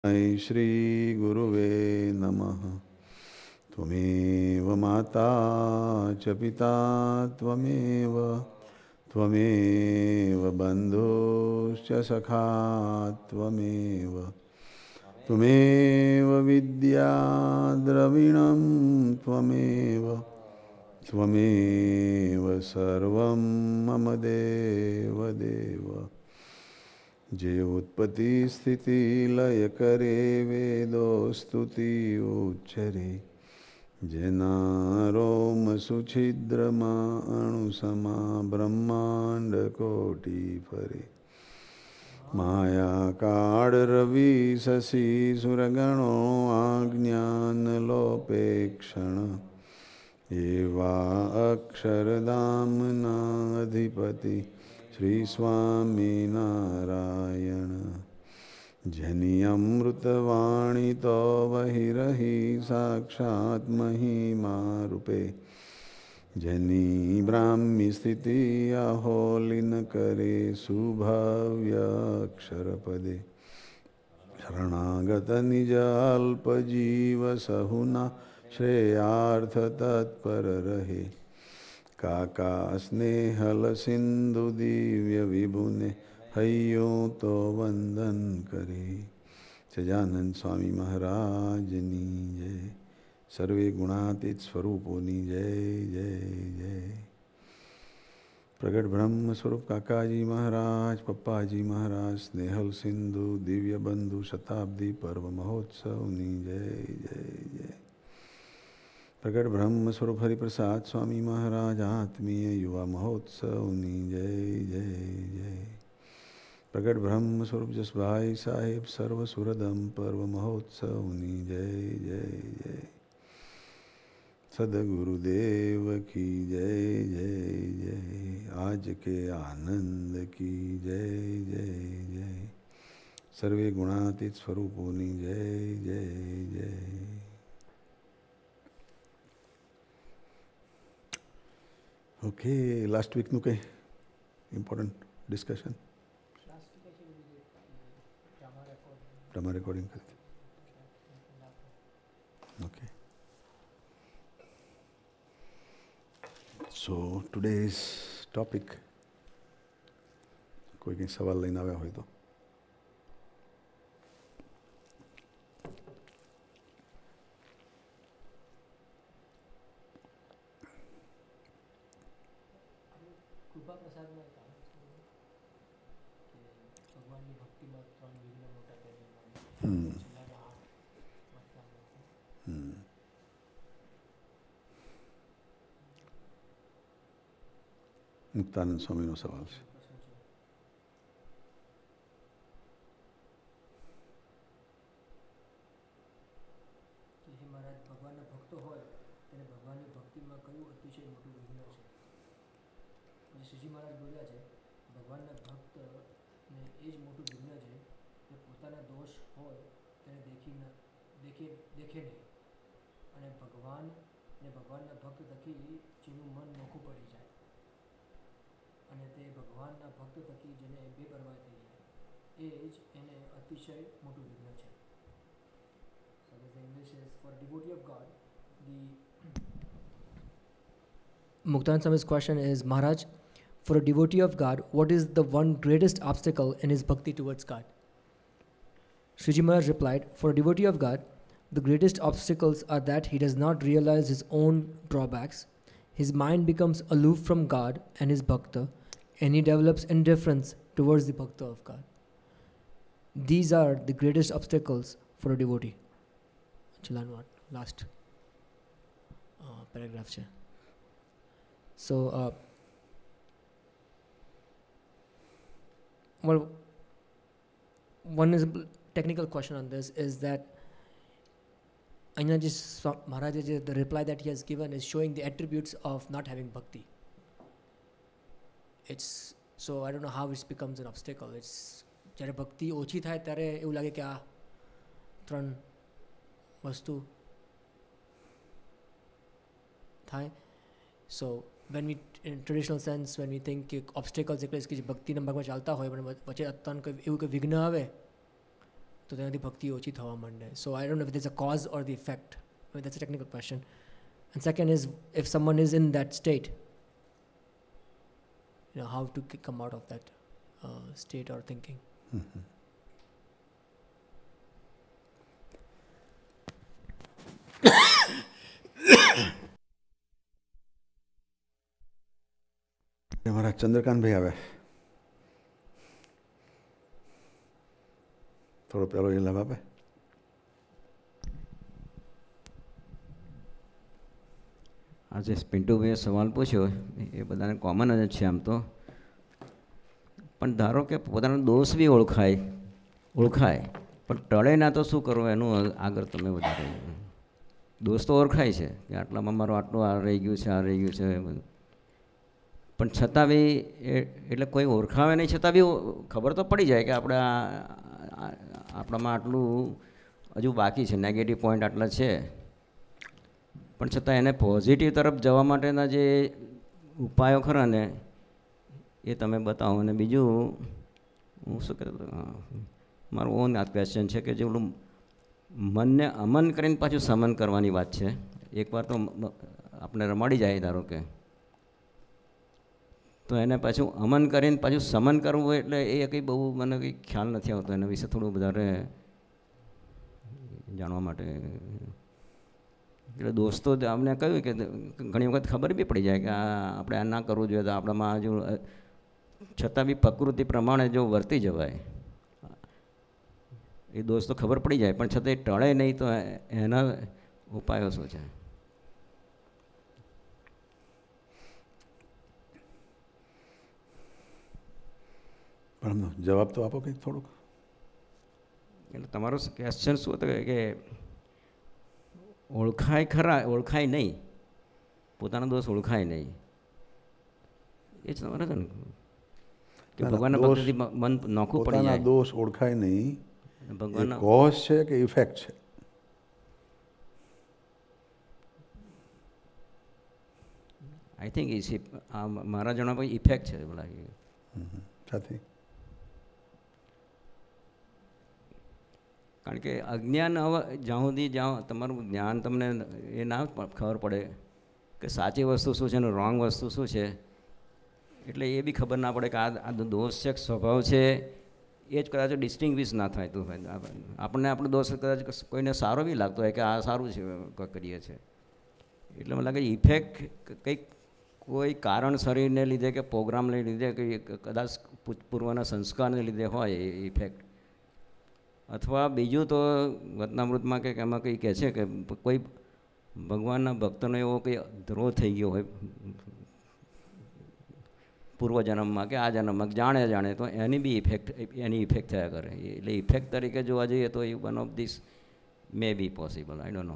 जय श्री गुरुवे नमः। त्वमेव माता च पिता त्वमेव बन्धुश्च सखा त्वमेव विद्या द्रविणं त्वमेव सर्वं मम देव। जे उत्पत्ति स्थिति लय करे वेदो स्तुति उच्चरे जेनारोम सुछिद्रमा अणुसमा ब्रह्मांड कोटि फरे माया काड़ रवि शशि सुरगणो आज्ञान लोपेक्षण एवा अक्षरधामना अधिपति श्री स्वामी नारायण। जनि अमृतवाणी तो वही रही साक्षात् महिमा रूपे जनि ब्राह्मी स्थिति अहोलिन करे सुभव्य अक्षर पदे शरणागत निज अल्प जीव सहुना श्रेयार्थ तत्पर रहे काका स्नेहल सिंधु दिव्य विभुने हयो तो वंदन करे। सजानंद स्वामी महाराज नी जय। सर्वे गुणातीत स्वरूपोनी जय जय जय। प्रगट ब्रह्म स्वरूप काकाजी महाराज पप्पाजी महाराज स्नेहल सिंधु दिव्य बंधु शताब्दी पर्व महोत्सव नी जय जय जय। प्रगट ब्रह्म स्वरूप हरिप्रसाद स्वामी महाराज आत्मीय युवा महोत्सव नी जय जय जय। प्रगट ब्रह्म स्वरूप जसभाई साहेब सर्व सुरदम पर्व महोत्सव नी जय जय जय। सदगुरुदेव की जय जय जय। आज के आनंद की जय जय जय। सर्वे गुणातीत स्वरूपोनी जय जय जय। ओके, लास्ट वीक નું કઈ ઇમ્પોર્ટન્ટ ડિસ્કશન? ડ્રામા રેકોર્ડિંગ કરી. ઓકે. સો ટુડેઝ ટોપિક, કોઈ કંઈ સવાલ લઈને આવ્યા હોય તો? કૃપા પ્રસાદમાં એક આવે છે કે ભગવાનની ભક્તિમાં 3 વિઘ્ન મોટા પહેરેલા છેલ્લા 8 વાક્યમાં. મુક્તાનંદ સ્વામીનો સવાલ છે. કે હે મહારાજ, ભગવાનના ભક્તો હોય તેને ભગવાનની ભક્તિમાં કયું અતિશય મોટું વિઘ્ન છે? જે શ્રીજી મહારાજ બોલ્યા છે, ભગવાનના ભક્તને એ જ મોટું વિઘ્ન છે કે પોતાના દોષ હોય તેને દેખે નહીં અને ભગવાનના ભક્ત થકી જેનું મન નોખું પડી જાય અને તે ભગવાનના ભક્ત થકી જેને બેપરવાહ થઈ જાય, એ જ એને અતિશય મોટું વિઘ્ન છે. So the English is, for a devotee of God, the Muktanand Swami's question is, Maharaj, for a devotee of God, what is the one greatest obstacle in his bhakti towards God? Sriji Maharaj replied, for a devotee of God, the greatest obstacles are that he does not realize his own drawbacks, his mind becomes aloof from God and his bhakta, and he develops indifference towards the bhakta of God. These are the greatest obstacles for a devotee. Last paragraph. So, well, one is technical question on this is that Maharaj, the reply that he has given is showing the attributes of not having bhakti. So I don't know how it becomes an obstacle. It's જ્યારે ભક્તિ ઓછી થાય ત્યારે એવું લાગે કે આ 3 વસ્તુ થાય. So when we, in traditional sense, when we think obstacles એટલે કે ભક્તિના ભાગમાં ચાલતા હોય પણ વચ્ચે એવું કોઈ વિઘ્ન આવે તો તેનાથી ભક્તિ ઓછી થવા માંડે. So I don't know if there's a cause or the effect. I mean, that's a technical question. And second is, if someone is in that state, how to come out of that state or thinking. અમારા ચંદ્રકાંતભાઈ આવે, થોડો પેલો એ લાભ આપે. આજે પિન્ટુભાઈએ સવાલ પૂછ્યો એ બધાને કોમન જ છે આમ તો, પણ ધારો કે પોતાનો દોષ બી ઓળખાય પણ ટળે ના તો શું કરવું એનું આગળ તમે વધારે. દોષ તો ઓળખાય છે કે આટલામાં મારું આટલું આ રહી ગયું છે, આ રહી ગયું છે, પણ છતાં બી એટલે કોઈ ઓળખાવે નહીં છતાં બી ખબર તો પડી જાય કે આપણે આપણામાં આટલું હજુ બાકી છે, નેગેટિવ પોઈન્ટ આટલા છે, પણ છતાં એને પોઝિટિવ તરફ જવા માટેના જે ઉપાયો ખરા ને એ તમે બતાવો. અને બીજું હું શું કહેતો હતો, મારું ઓન આ ક્વેશ્ચન છે કે જે ઓલું મનને અમન કરીને પાછું સમન કરવાની વાત છે. એકવાર તો આપણે રમાડી જાય ધારો કે, તો એને પાછું અમન કરીને પાછું સમન કરવું એટલે એ કંઈ બહુ મને કંઈ ખ્યાલ નથી આવતો. એના વિશે થોડું વધારે જાણવા માટે. એટલે દોસ્તો અમને કહ્યું કે ઘણી વખત ખબર બી પડી જાય કે આપણે આ ના કરવું જોઈએ, તો આપણામાં હજુ છતાં બી પ્રકૃતિ પ્રમાણે જો વર્તી જવાય એ દોસ્તો ખબર પડી જાય, પણ છતાં એ ટળે નહીં તો એના ઉપાયો શું છે? પણ જવાબ તો આપો કંઈક થોડુંક. એટલે તમારો ક્વેશ્ચન શું હતો કે ઓળખાય ખરા, ઓળખાય નહીં, પોતાનો દોષ ઓળખાય નહીં, એ જ તમારે છે ને કે ભગવાનના ભક્તિથી મન નોખું પડી જાય. દોષ ઓળખાય નહીં, ભગવાનના કોઝ છે કે ઇફેક્ટ છે? આઈ થિંક મારા જણાવ ઇફેક્ટ છે એવું લાગે. સાથી કારણ કે અજ્ઞાન જ્યાં સુધી જ્યાં તમારું જ્ઞાન તમને એ ના ખબર પડે કે સાચી વસ્તુ શું છે અને રોંગ વસ્તુ શું છે, એટલે એ બી ખબર ના પડે કે આ દોષ છે, સ્વભાવ છે, એ જ કદાચ ડિસ્ટિંગ્વિશ ના થાય. તો આપણને આપણો દોષ કદાચ કોઈને સારો બી લાગતો હોય કે આ સારું છે કરીએ છીએ, એટલે મને લાગે ઇફેક્ટ કંઈક કોઈ કારણ શરીરને લીધે કે પ્રોગ્રામને લીધે કે કદાચ પૂર્વના સંસ્કારને લીધે હોય એ ઇફેક્ટ. અથવા બીજું તો વતનામૃતમાં કંઈક એમાં કંઈ કહે છે કે કોઈ ભગવાનના ભક્તનો એવો કંઈ દ્રોહ થઈ ગયો હોય પૂર્વજન્મમાં કે આ જન્મમાં જાણે તો એની બી એની ઇફેક્ટ થયા કરે. એટલે ઇફેક્ટ તરીકે જોવા જઈએ તો એ one of this may be possible, I don't know.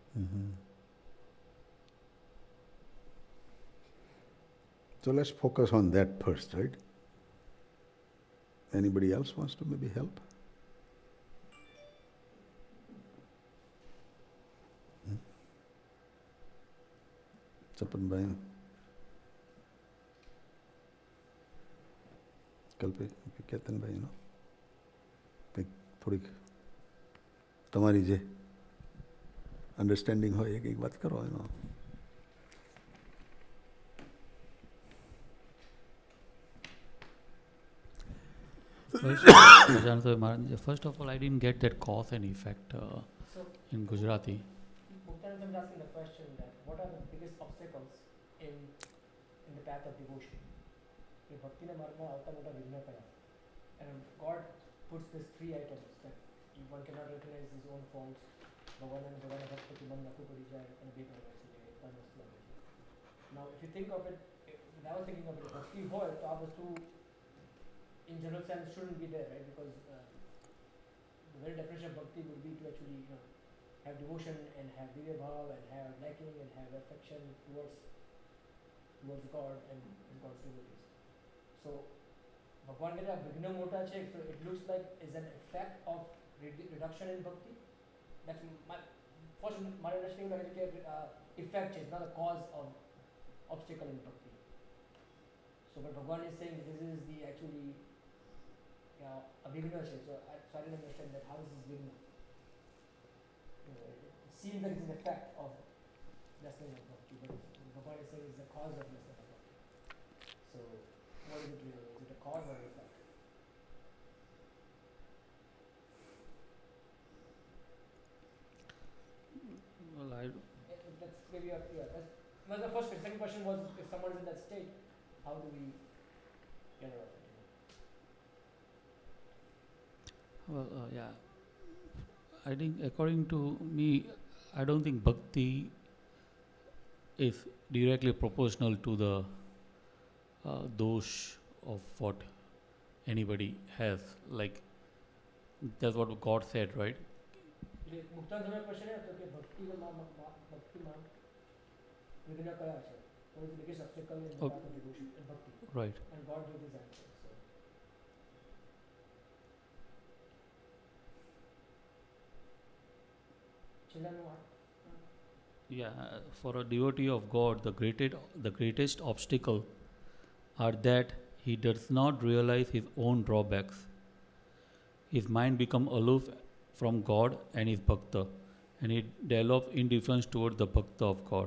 So let's focus on that first, right? Anybody else wants to maybe help? Chapanbhai, Kalpe, Ketanbhai, થોડીક તમારી જે અન્ડરસ્ટેન્ડિંગ હોય એક વાત કરો એનો. First of all, I didn't get that cause and effect in Gujarati. Muktanand is asking the question that what are the biggest obstacles in the path of devotion? કે ભક્તિના માર્ગમાં આવતા મોટા વિઘ્ન કયા? And God puts these three items that one cannot recognize his own faults. ભગવાનના ભક્તિથી મન નખું પડી જાય અને બેકાર બેસી જાય, ત્રણ વસ્તુ આવે છે. Now if you think of it, when I was thinking of it, ભક્તિ હોય તો આ વસ્તુ in general sense shouldn't be there, right? Because the very definition of bhakti would be to actually have devotion and have divya bhav and have liking and have affection towards God and God's devotees. So Bhagwan ke vigna mota che, so it looks like is an effect of reduction in bhakti. That's my first my understanding like effect is not a cause of obstacle in bhakti. So but Bhagwan is saying that this is the actually વિઘ્ન છે. So I didn't understand that how is this વિઘ્ન? It seems that it's an effect of lessening of bhakti, but Bhagavan is saying it's the cause of lessening of bhakti. So what is it really? Is it a cause or an effect? Well, That's maybe that's the first question. Second question was, if someone is in that state, how do we get out of it? well, yeah. I think according to me, I don't think bhakti is directly proportional to the dosh of what anybody has. Like, that's what God said, right? મુક્તાન સમય પ્રશ્ન એ હતો કે ભક્તિમાં વિઘ્ન કયા છે? What is the biggest obstacle in the path of devotion and bhakti? Right. And God gave his answer. So છેલ્લાનું Yeah, for a devotee of God, the greatest obstacle are that he does not realize his own drawbacks. His mind becomes aloof from God and his bhakta, and he develops indifference towards the bhakta of God.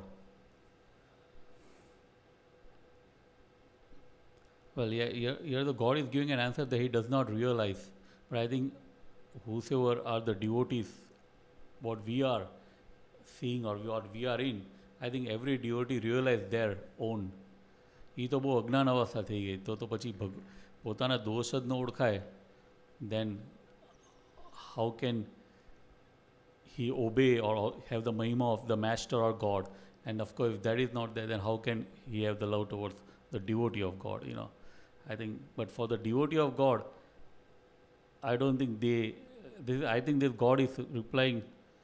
Well, yeah, here the God is giving an answer that he does not realize. But I think whosoever are the devotees, what we are seeing or what we are in, I think every devotee realize their own. એ તો બહુ અજ્ઞાન અવસ્થા થઈ ગઈ. તો પછી પોતાના દોષ જ ન ઓળખાય, then how can he obey or have the mahima of the master or God? And of course, if that is not there, then how can he have the love towards the devotee of God? I think, but for the devotee of God, I don't think I think this God is replying.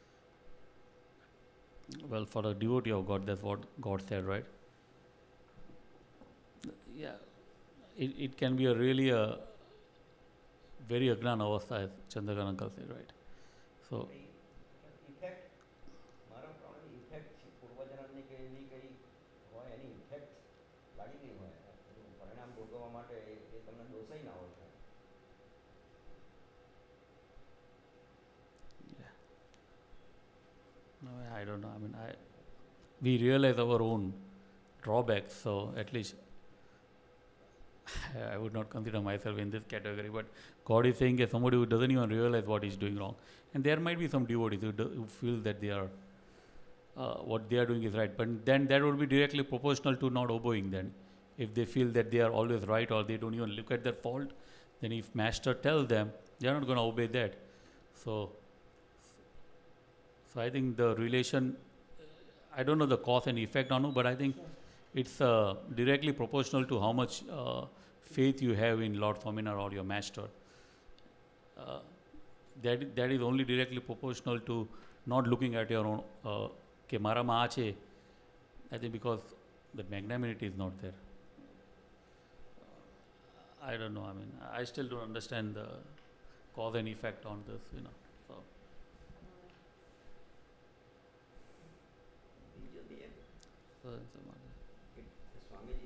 Well, for the devotee of God, that's what God said, right? Yeah, it can be a really very agnan avastha, as Chandrakant uncle said, right? So. Effect મારા પ્રમાણે effect છે, પૂર્વજન્મની કે એવી કંઈ હોય એની effect લાગી ગઈ હોય, પરિણામ ભોગવવા માટે એ તમને દોષય ના હોય. No, I don't know. I mean, we realize our own drawbacks, so at least I would not consider myself in this category. But God is saying that somebody who doesn't even realize what he's doing wrong, and there might be some devotees who feel that they are what they are doing is right, but then that would be directly proportional to not obeying. Then, if they feel that they are always right or they don't even look at their fault, then if Master tells them, they are not going to obey that. So I think the relation, I don't know the cause and effect on it, but I think it's directly proportional to how much faith you have in Lord Swaminarayan or your Master. That is only directly proportional to not looking at your own, ke mara ma a che. I think because the magnanimity is not there. I don't know. I mean, I still don't understand the cause and effect on this, So. Swamiji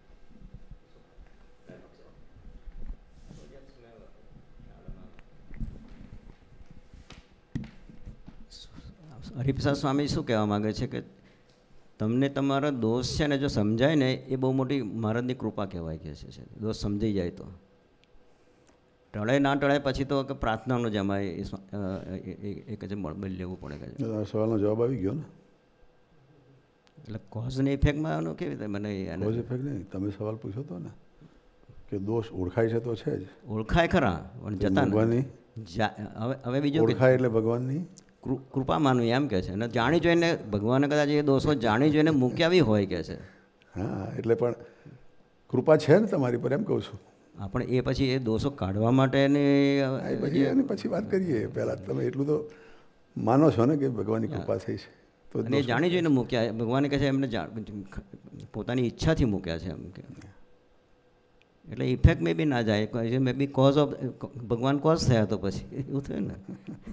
Hariprasad સ્વામી શું કહેવા માગે છે કે તમને તમારા દોષ છે ને જો સમજાય ને એ બહુ મોટી મહારાજની કૃપા કહેવાય કે છે. દોષ સમજી જાય તો ટળે ના ટળે પછી તો પ્રાર્થનાનો જ અમારે એક જ બળ લેવું પડે. સવાલનો જવાબ આવી ગયો ને. એટલે કોઝ ને ઇફેક્ટમાં કેવી રીતે મને કોઝ ઇફેક્ટ નહીં, તમે સવાલ પૂછ્યો હતો ને કે દોષ ઓળખાય છે તો છે જ, ઓળખાય ખરા પણ જતા ભગવાનની હવે બીજું ઓળખાય એટલે ભગવાનની કૃપા માનું એમ કે છે. અને જાણી જોઈને ભગવાને કદાચ એ દોષો જાણી જોઈને મૂક્યા હોય કે છે. હા, એટલે પણ કૃપા છે ને તમારી પર, એમ કહું છું. હા, પણ એ પછી એ દોષો કાઢવા માટે પછી વાત કરીએ. પહેલાં તમે એટલું તો માનો છો ને કે ભગવાનની કૃપા થઈ છે, અને એ જાણી જોઈને મૂક્યા. ભગવાને કહે છે એમને પોતાની ઈચ્છાથી મૂક્યા છે એમ કે. એટલે ઇફેક્ટ મે બી ના જાય, મે બી કોઝ ઓફ ભગવાન કોઝ થયા તો પછી એવું થયું ને.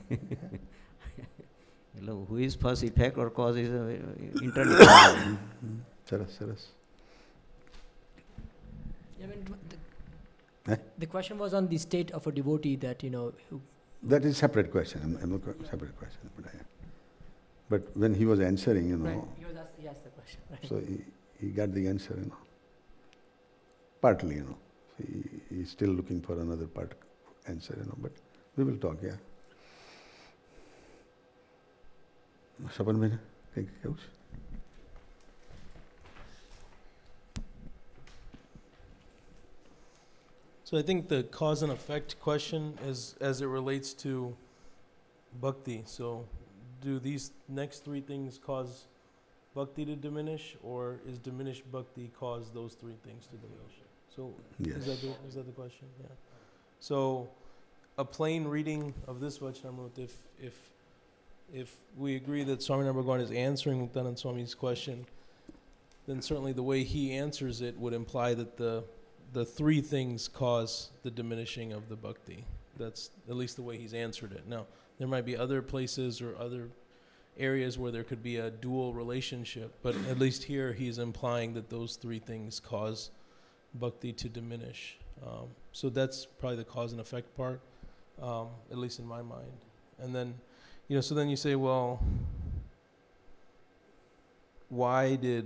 એટલે who is first effect or cause is internal. સરસ સરસ. The question was on the state of a devotee that, who, That is separate question. Separate question. But when he was answering, right, he asked the question, right? so he got the answer, partly, he's still looking for another part answer, but we will talk, yeah. Sapan bhai, કંઈક કહેવું છે? So I think the cause and effect question is as it relates to bhakti. So do these next three things cause bhakti to diminish, or is diminished bhakti cause those three things to diminish? So Yes. is that the question? Yeah. So a plain reading of this Vachanamrut, if we agree that Swaminarayan Bhagavan is answering Muktanand Swami's question, then certainly the way he answers it would imply that the three things cause the diminishing of the bhakti. That's at least the way he's answered it. Now, there might be other places or other areas where there could be a dual relationship, but at least here he's implying that those three things cause bhakti to diminish. So that's probably the cause and effect part, at least in my mind. And then, so then you say, well, why did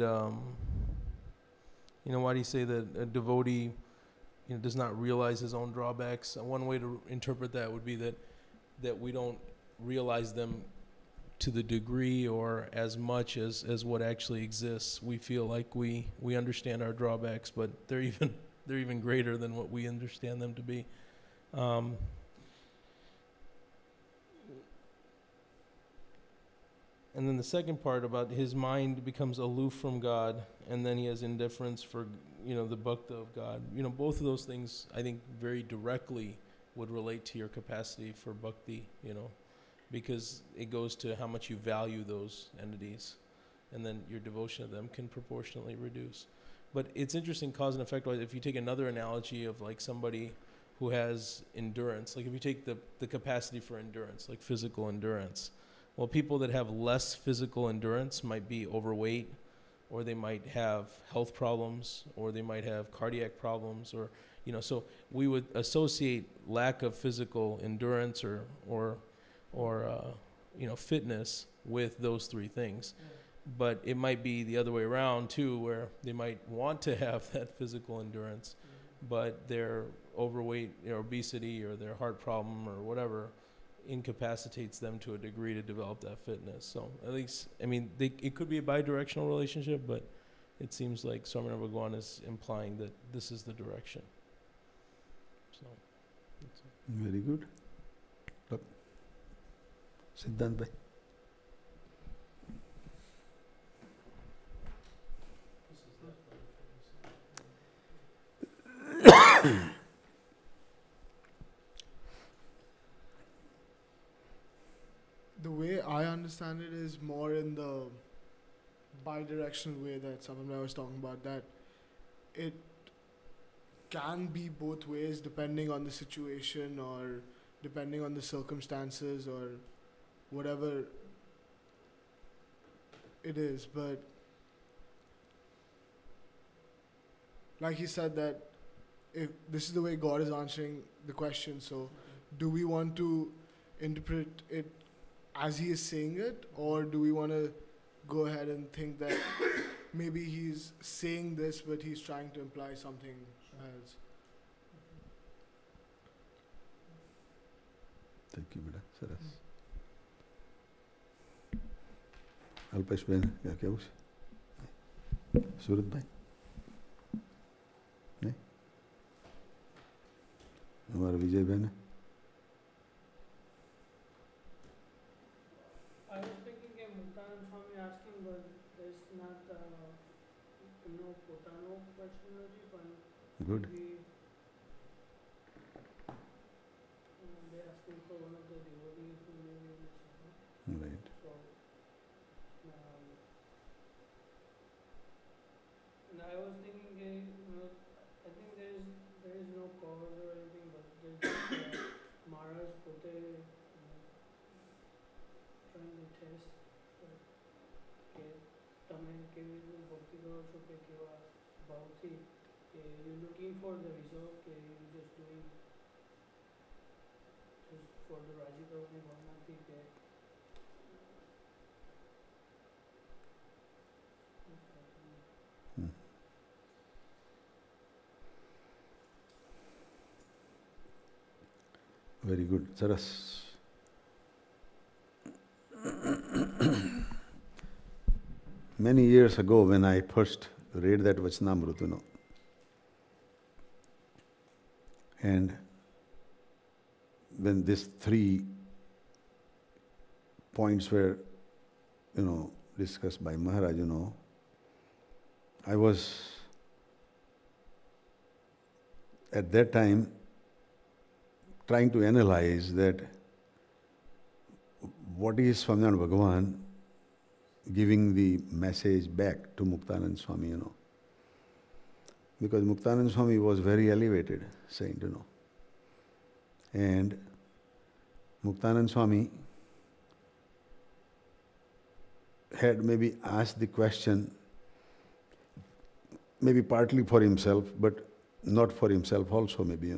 why do you say that a devotee, does not realize his own drawbacks? One way to interpret that would be that we don't realize them to the degree or as much as what actually exists. We feel like we understand our drawbacks, but they're even greater than what we understand them to be. And then the second part about his mind becomes aloof from God, and then he has indifference for, the bhakta of God. Both of those things, I think, very directly would relate to your capacity for bhakti, because it goes to how much you value those entities, and then your devotion to them can proportionately reduce. But it's interesting, cause and effect wise. If you take another analogy of like somebody who has endurance, like if you take the capacity for endurance, like physical endurance, well, people that have less physical endurance might be overweight, or they might have health problems, or they might have cardiac problems, or so we would associate lack of physical endurance or fitness with those three things. But it might be the other way around too, where they might want to have that physical endurance, but their overweight, obesity, or their heart problem, or whatever, incapacitates them to a degree to develop that fitness. So at least, it could be a bi-directional relationship, but it seems like Swaminarayan Bhagavan is implying that this is the direction. So, that's it. Very good. Look. Siddhant bhai. The way I understand it is more in the bi-directional way that Saman was talking about, that it can be both ways depending on the situation or depending on the circumstances or whatever it is. But like he said, that if this is the way God is answering the question, so do we want to interpret it as he is saying it, or do we want to go ahead and think that maybe he's saying this but he's trying to imply something else? Thank you, beta. Saras. Alpesh bhai, क्या कहूँ? सूरत भाई? नहीं? हमारा विजय बहन है? I was thinking that Muktanand Swami asking, but there's not no potano personality, but Good. maybe they're asking for one of the devotees who maybe is, Right. so and I was thinking, I think there is no cause or anything, but there's Maharaj pote trying to test કે તમે કેવી રીતે ભક્તિ કરો છો કે કેવા ભાવથી you're looking for the result, you're just doing just for the Raji Karani Bhavnati, Very good. Saras. Many years ago, when I first read that Vachanamrita, and when these 3 points were, discussed by Maharaj, I was at that time trying to analyze that what is Swaminarayan Bhagavan giving the message back to Muktanand Swami, Because Muktanand Swami was very elevated saint, And Muktanand Swami had maybe asked the question, maybe partly for himself, but not for himself also, maybe,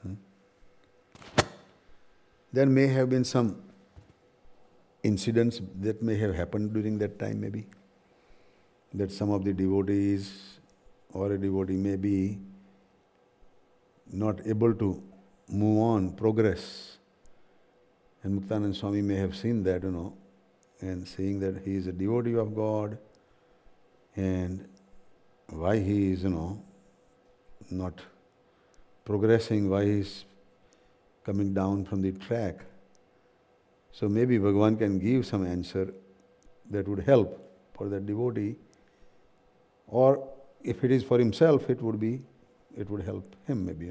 There may have been some incidents that may have happened during that time, maybe, that some of the devotees or a devotee may be not able to move on, progress. And Muktanand Swami may have seen that, and seeing that he is a devotee of God, and why he is, not progressing, why he is coming down from the track. So maybe Bhagavan can give some answer that would help for that devotee, or if it is for himself, it would help him, maybe,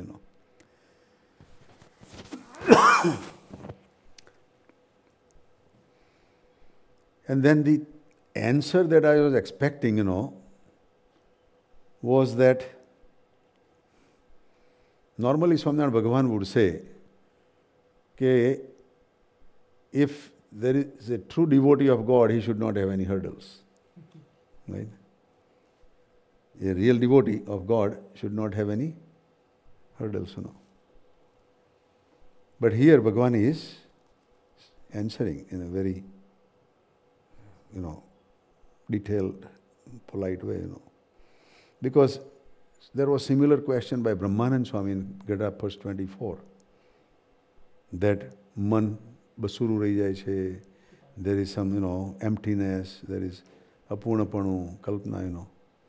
And then the answer that I was expecting, was that normally Swaminarayan Bhagavan would say, if there is a true devotee of God, he should not have any hurdles. Right? A real devotee of God should not have any hurdles, But here Bhagavan is answering in a very, detailed, polite way, Because there was similar question by Brahmanand Swami in Gada Post 24, that man basuru rahi jai chhe, there is some, emptiness, there is apurnapanu, kalpana,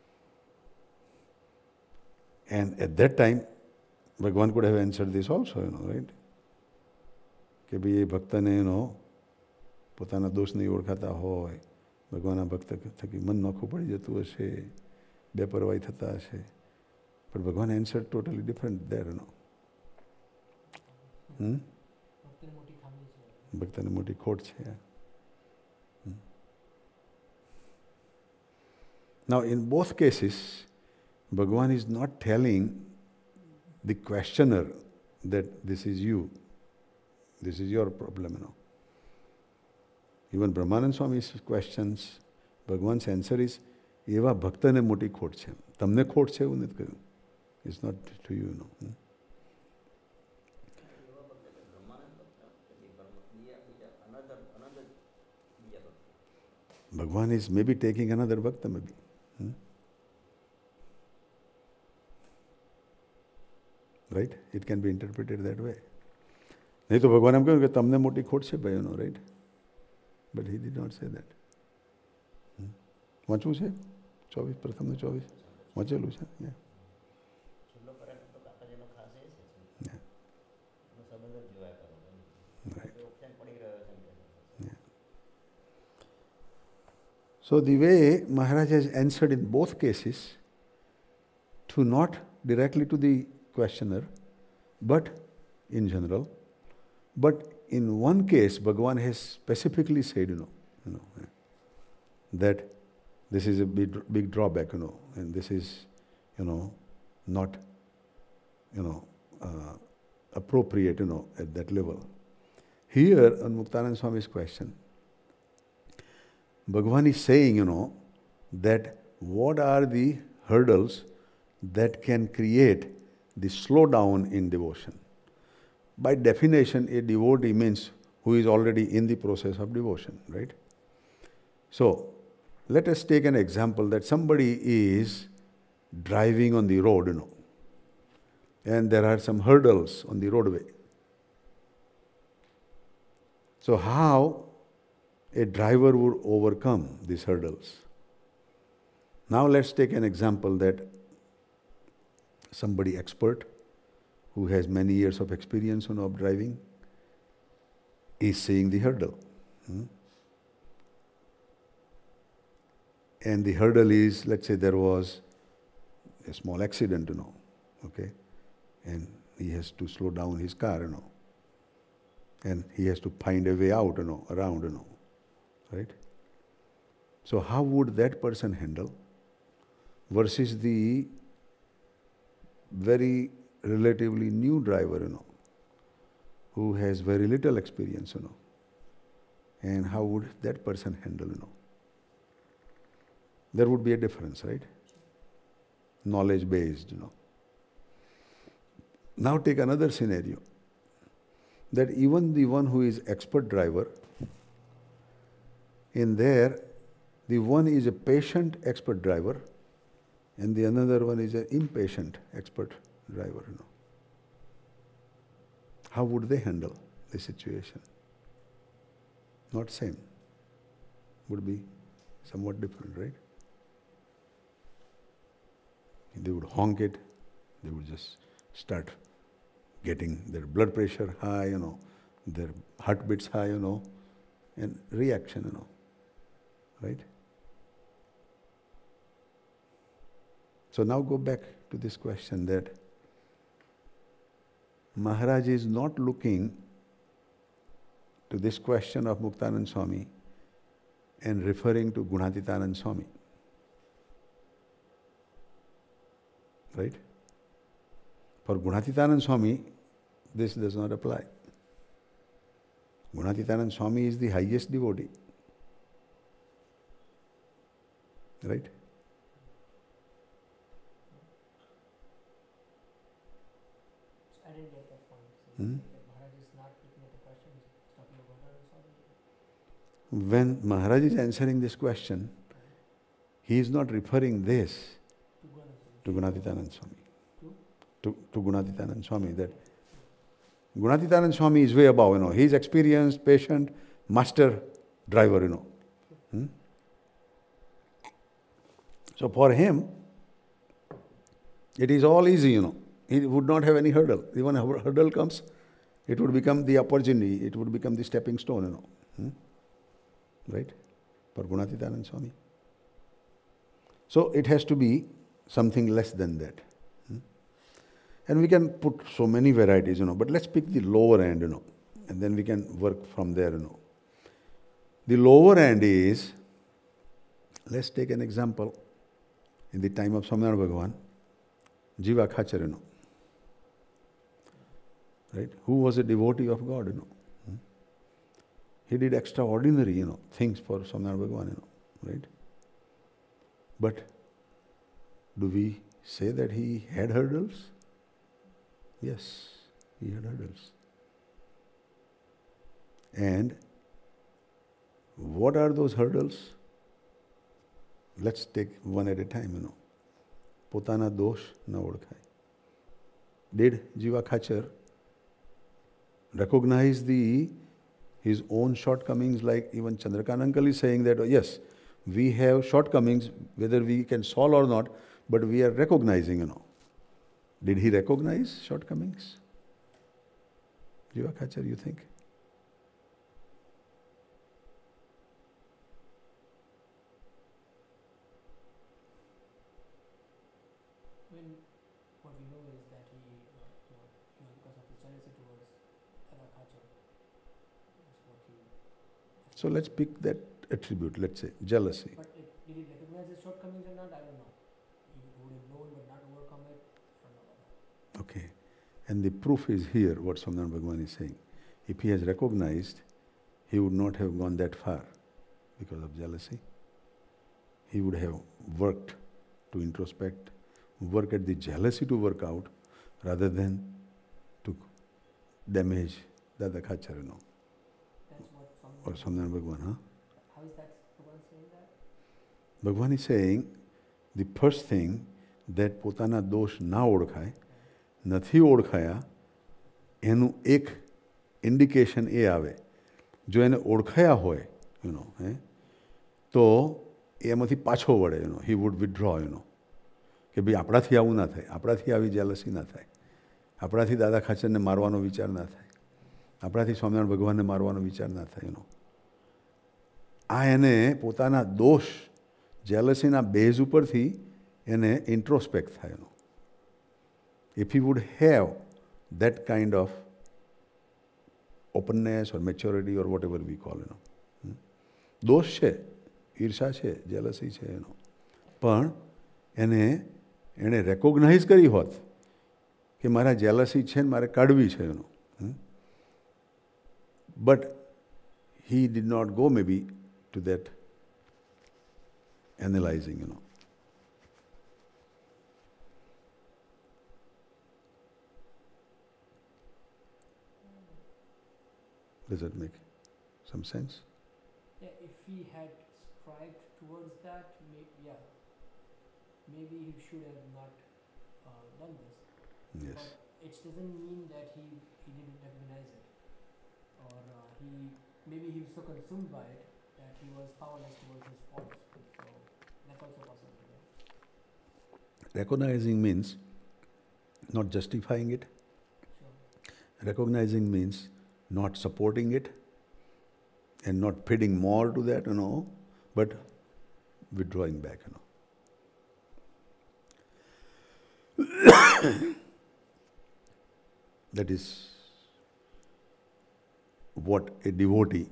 And at that time, Bhagavan could have answered this also, right? કે ભાઈ એ ભક્તને પોતાના દોષ નહીં ઓળખાતા હોય, ભગવાનના ભક્ત થકી મન નોખું પડી જતું હશે, બેપરવાઈ થતા હશે. But Bhagavan answered totally different there, ભક્તને મોટી ખોટ છે. Now in both cases, Bhagavan is not telling the questioner that this is you, this is your problem, Even Brahmanand Swami's questions, Bhagavan's answer is, એવા ભક્તને મોટી ખોટ છે, તમને ખોટ છે એવું નથી કહ્યું. It's not to you, Bhagavan is maybe taking another bhakta, maybe. Right? It can be interpreted that way. નહીં તો ભગવાન એમ કહ્યું કે તમને મોટી ખોટ છે ભાઈઓનો, right? But he did not say that. વાંચવું છે 24 પ્રથમને 24 વાંચેલું છે. Yeah. Right. Yeah. So the way Maharaj has answered in both cases, to not directly to the questioner, but in general. But in one case, Bhagavan has specifically said, that this is a big drawback, and this is, not, appropriate, at that level. Here, on Muktanand Swami's question, Bhagavan is saying, that what are the hurdles that can create the slowdown in devotion. By definition, a devotee means who is already in the process of devotion, right? So, let us take an example that somebody is driving on the road, and there are some hurdles on the roadway. So how a driver would overcome these hurdles? Now let's take an example that somebody expert who has many years of experience of driving is seeing the hurdle. And the hurdle is, let's say there was a small accident, okay, and he has to slow down his car, and he has to find a way out, around, right? So how would that person handle versus the very relatively new driver, who has very little experience, and how would that person handle, There would be a difference, right? Knowledge based, Now take another scenario, that even the one who is expert driver, in there, the one is a patient expert driver, and the another one is an impatient expert driver, How would they handle the situation? Not same. Would be somewhat different, right? They would honk it, they would just start getting their blood pressure high, their heartbeats high, and reaction, right? So now go back to this question that Maharaj is not looking to this question of Muktanand Swami and referring to Gunatitanand Swami. Right? For Gunatitanand Swami, this does not apply. Gunatitanand Swami is the highest devotee. Right? I didn't get that point. So Maharaj is not looking at the question, he's talking about Gunatitanand Swami. When Maharaj is answering this question, he is not referring this to Gunatitanand Swami. To Gunatitanand Swami. That Gunatitanand Swami is way above, he is experienced, patient, master driver, So for him, it is all easy, He would not have any hurdle. Even a hurdle comes, it would become the opportunity, it would become the stepping stone, Right? For Gunatitanand Swami. So it has to be something less than that. And we can put so many varieties, but let's pick the lower end, and then we can work from there, The lower end is, let's take an example, in the time of Swaminarayan Bhagavan, Jiva Khachar, right? Who was a devotee of God, He did extraordinary, things for Swaminarayan Bhagavan, right? But do we say that he had hurdles? Yes, he had hurdles. And what are those hurdles? Let's take one at a time, Potana dosh na odkhai. Did Jiva Khachar recognize his own shortcomings, like even Chandrakant uncle is saying that, yes, we have shortcomings, whether we can solve or not, but we are recognizing, Did he recognize shortcomings? Jiva Khachar, you think? I mean, what we know is that he, because of his jealousy towards Ada Khachar, that's what he... So let's pick that attribute, let's say, jealousy. But did he recognize his shortcomings or not? I don't know. He would have known but not overcome it. I don't know about that. Okay. And the proof is here, what Swaminarayan Bhagavan is saying. If he has recognized, he would not have gone that far because of jealousy. He would have worked to introspect, work at the jealousy to work out rather than to damage Dada Khachar, you know, That's what or Swaminarayan Bhagwan, huh? How is that Bhagwan saying that? Bhagwan is saying the first thing that પોતાના દોષ ના ઓળખાય, નથી ઓળખાયા, એનું એક indication એ આવે, જો એને ઓળખાયા હોય, તો એમાંથી પાછો વળે, he would withdraw, કે ભાઈ આપણાથી આવું ના થાય, આપણાથી આવી જેલસી ના થાય, આપણાથી દાદા ખાચરને મારવાનો વિચાર ના થાય, આપણાથી સ્વામિનારાયણ ભગવાનને મારવાનો વિચાર ના થાય, આ એને પોતાના દોષ જેલસીના બેઝ ઉપરથી એને ઇન્ટ્રોસ્પેક્ટ થાય. If he would have that kind of openness or maturity or whatever we call, દોષ છે, ઈર્ષા છે, જેલસી છે, પણ એણે રેકોગ્નાઇઝ કરી હોત કે મારા જેલસી છે ને મારે કાઢવી છે, but he did not go maybe to that analyzing, Does that make some sense? Yeah, if he had strived towards that, maybe he should have not done this. Yes. But it doesn't mean that he didn't recognize it, or maybe he was so consumed by it that he was powerless towards his faults. So that's also possible. Recognizing means not justifying it. Sure. Recognizing means not supporting it and not feeding more to that, but withdrawing back, That is what a devotee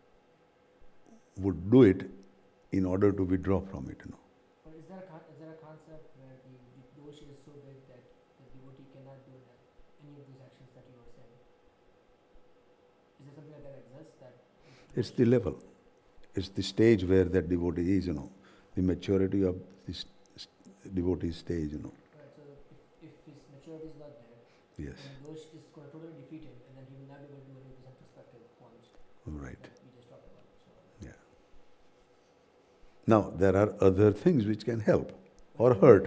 would do it in order to withdraw from it, Or is there a concept where the dosh is so big that the devotee cannot do that, any of those actions that you are saying? Is there something like that exists? It's the level. It's the stage where that devotee is, the maturity of this devotee stage, Right, so if his maturity is not there, Yes. then dosh is going to totally defeat him, and then he will not be able to do any of these introspective points Right. that we just talked about. So. Yeah. Now, there are other things which can help or hurt.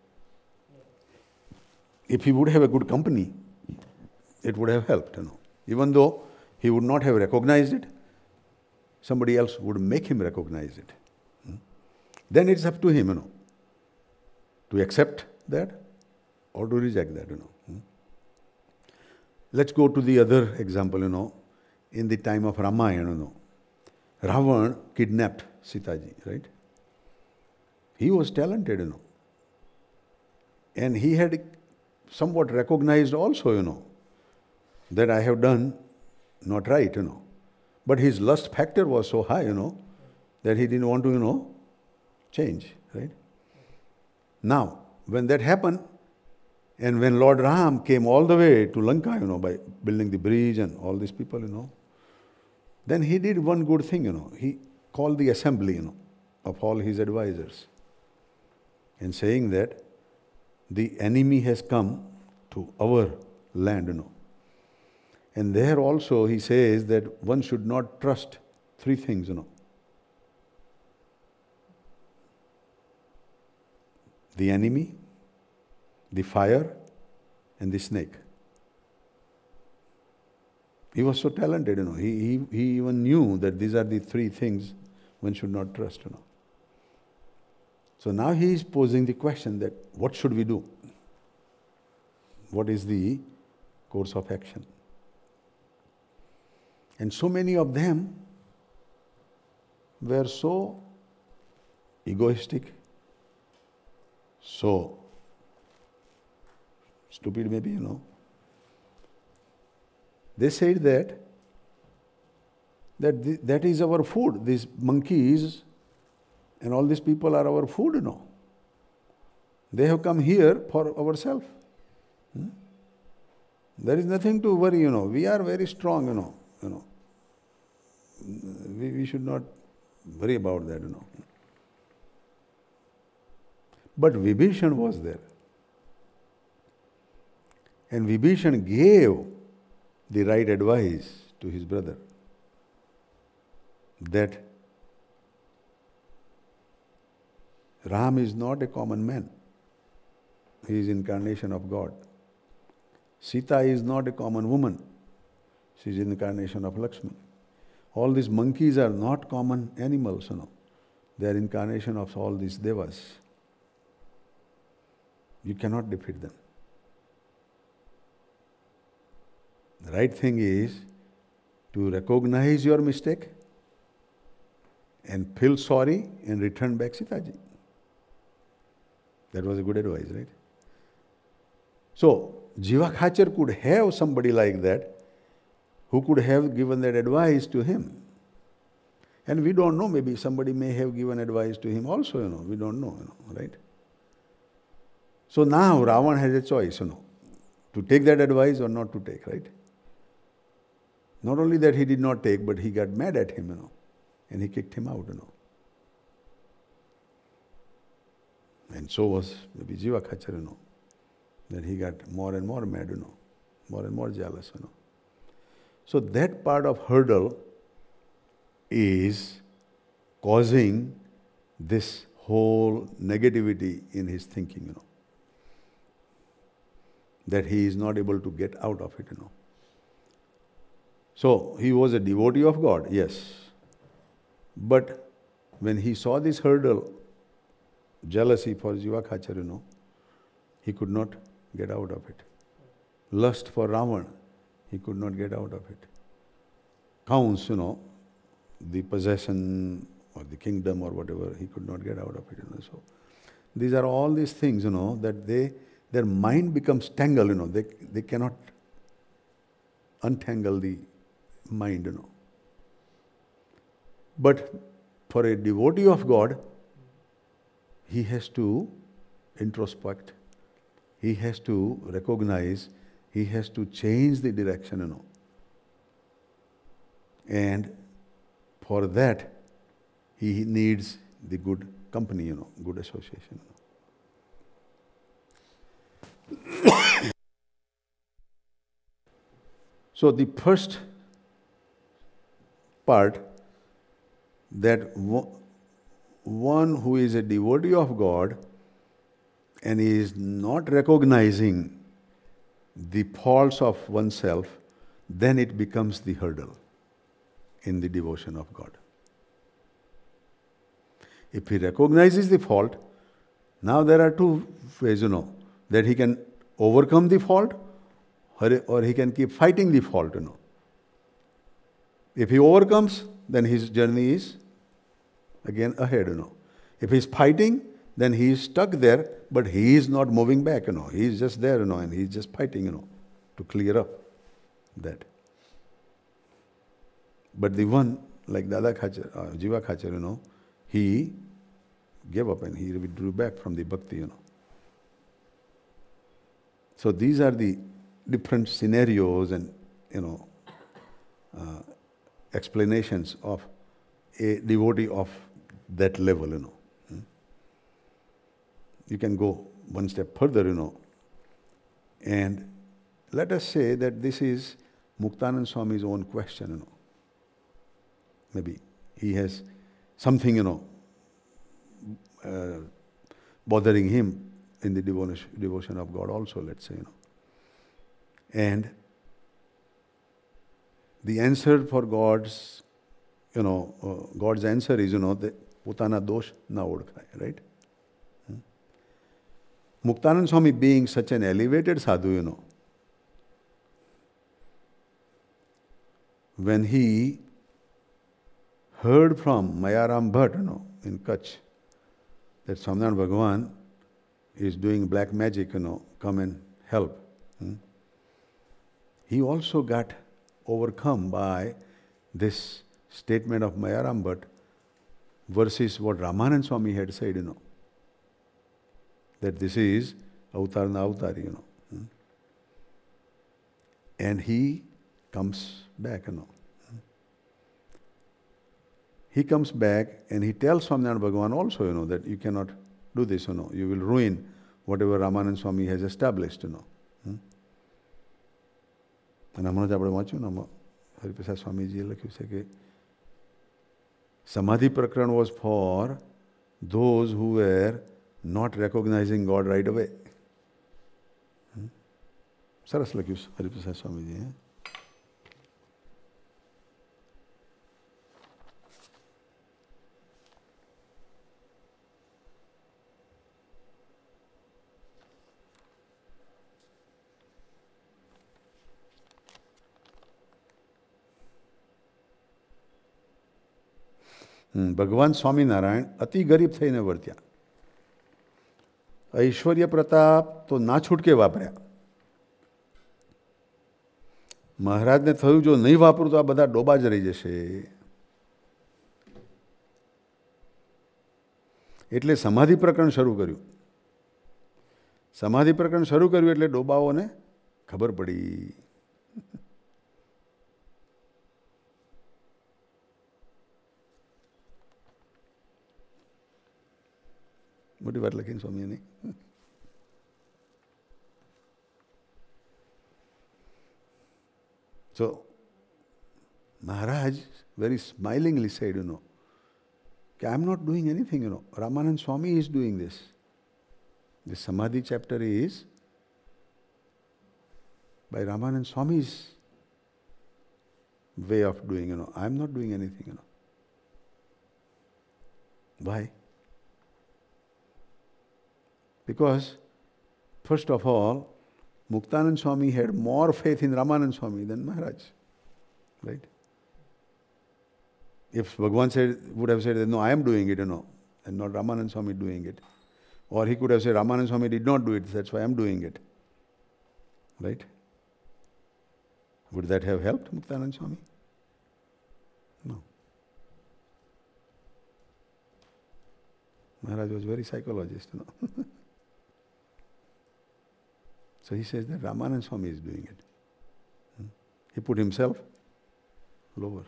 If he would have a good company, it would have helped, Even though he would not have recognized it, somebody else would make him recognize it. Then it's up to him, to accept that or to reject that, Let's go to the other example, in the time of Ramayana, Ravan kidnapped Sitaji, right? He was talented, and he had somewhat recognized also, that I have done not right, But his lust factor was so high, that he didn't want to, change, right? Now, when that happened, and when Lord Ram came all the way to Lanka, by building the bridge and all these people, then he did one good thing, He called the assembly, of all his advisors, and saying that the enemy has come to our land, And there also he says that one should not trust three things, The enemy, the fire, and the snake. He was so talented, He even knew that these are the three things one should not trust, So now he is posing the question that what should we do? What is the course of action? And so many of them were so egoistic, so stupid maybe, They said that is our food. These monkeys and all these people are our food, They have come here for ourselves. There is nothing to worry, We are very strong, We should not worry about that, But Vibhishan was there. And Vibhishan gave the right advice to his brother that Ram is not a common man. He is incarnation of God. Sita is not a common woman. She is incarnation of Lakshmi. All these monkeys are not common animals, They are incarnation of all these devas. You cannot defeat them. The right thing is to recognize your mistake and feel sorry and return back Sitaji. That was a good advice, right? So, Jiva Khachar could have somebody like that who could have given that advice to him. And we don't know, maybe somebody may have given advice to him also, we don't know, right? So now Ravan has a choice, to take that advice or not to take, right? Not only that he did not take, but he got mad at him, and he kicked him out, And so was maybe Jiva Khachar, that he got more and more mad, more and more jealous, So that part of hurdle is causing this whole negativity in his thinking, that he is not able to get out of it, So he was a devotee of God, yes. But when he saw this hurdle, jealousy for Jiva Khachar, he could not get out of it. Lust for Ravan, he could not get out of it. Counts, the possession or the kingdom or whatever, he could not get out of it. So these are all these things, that their mind becomes tangled, they cannot untangle the mind, But for a devotee of God, he has to introspect, he has to recognize, he has to change the direction, And for that, he needs the good company, good association. So the first part, that one who is a devotee of God and is not recognizing the faults of oneself, then it becomes the hurdle in the devotion of God. If he recognizes the fault, now there are two ways, that he can overcome the fault or he can keep fighting the fault, If he overcomes, then his journey is again ahead, If he is fighting, then he is stuck there, but he is not moving back, He is just there, and he is just fighting, to clear up that. But the one like Dada Khachar, Jiva Khachar, he gave up and he withdrew back from the bhakti, So these are the different scenarios and, explanations of a devotee of that level, You can go one step further, and let us say that this is Muktanand Swami's own question, Maybe he has something, bothering him in the devotion of God also, let's say, And the answer for God's, God's answer is, that Putana dosh na odkhay, right? Muktanand Swami being such an elevated sadhu, when he heard from Mayaram Bhatt, in Kutch, that Swaminarayan Bhagavan is doing black magic, come and help. He also got overcome by this statement of Mayaram Bhatt versus what Ramanand Swami had said, that this is avatar na avatari, And he comes back, He comes back and he tells Swaminarayan Bhagavan also, that you cannot do this, you will ruin whatever Ramanand Swami has established, અને હમણાં જ આપણે વાંચ્યું ને આમાં હરિપ્રસાદ સ્વામીજીએ લખ્યું છે કે સમાધિ પ્રકરણ was for those who were not recognizing God right away. સરસ લખ્યું છે હરિપ્રસાદ સ્વામીજીએ. ભગવાન સ્વામિનારાયણ અતિ ગરીબ થઈને વર્ત્યા. ઐશ્વર્ય પ્રતાપ તો ના છૂટકે વાપર્યા. મહારાજને થયું જો નહીં વાપરું તો આ બધા ડોબા જ રહી જશે, એટલે સમાધિ પ્રકરણ શરૂ કર્યું. સમાધિ પ્રકરણ શરૂ કર્યું એટલે ડોબાઓને ખબર પડી. મોટી વાત લખીને સ્વામીએ નહીં. So Maharaj very smilingly said, I'm not doing anything, Ramanand Swami is doing this. The Samadhi chapter is by Ramanand Swami's way of doing, I'm not doing anything, Why? Because, first of all, Muktanand Swami had more faith in Ramanand Swami than Maharaj. Right? If Bhagavan would have said that, no, I am doing it, and not Ramanand Swami doing it. Or he could have said, Ramanand Swami did not do it, that's why I am doing it. Right? Would that have helped Muktanand Swami? No. Maharaj was very psychologist, So he says that Ramanand Swami is doing it. He put himself lower.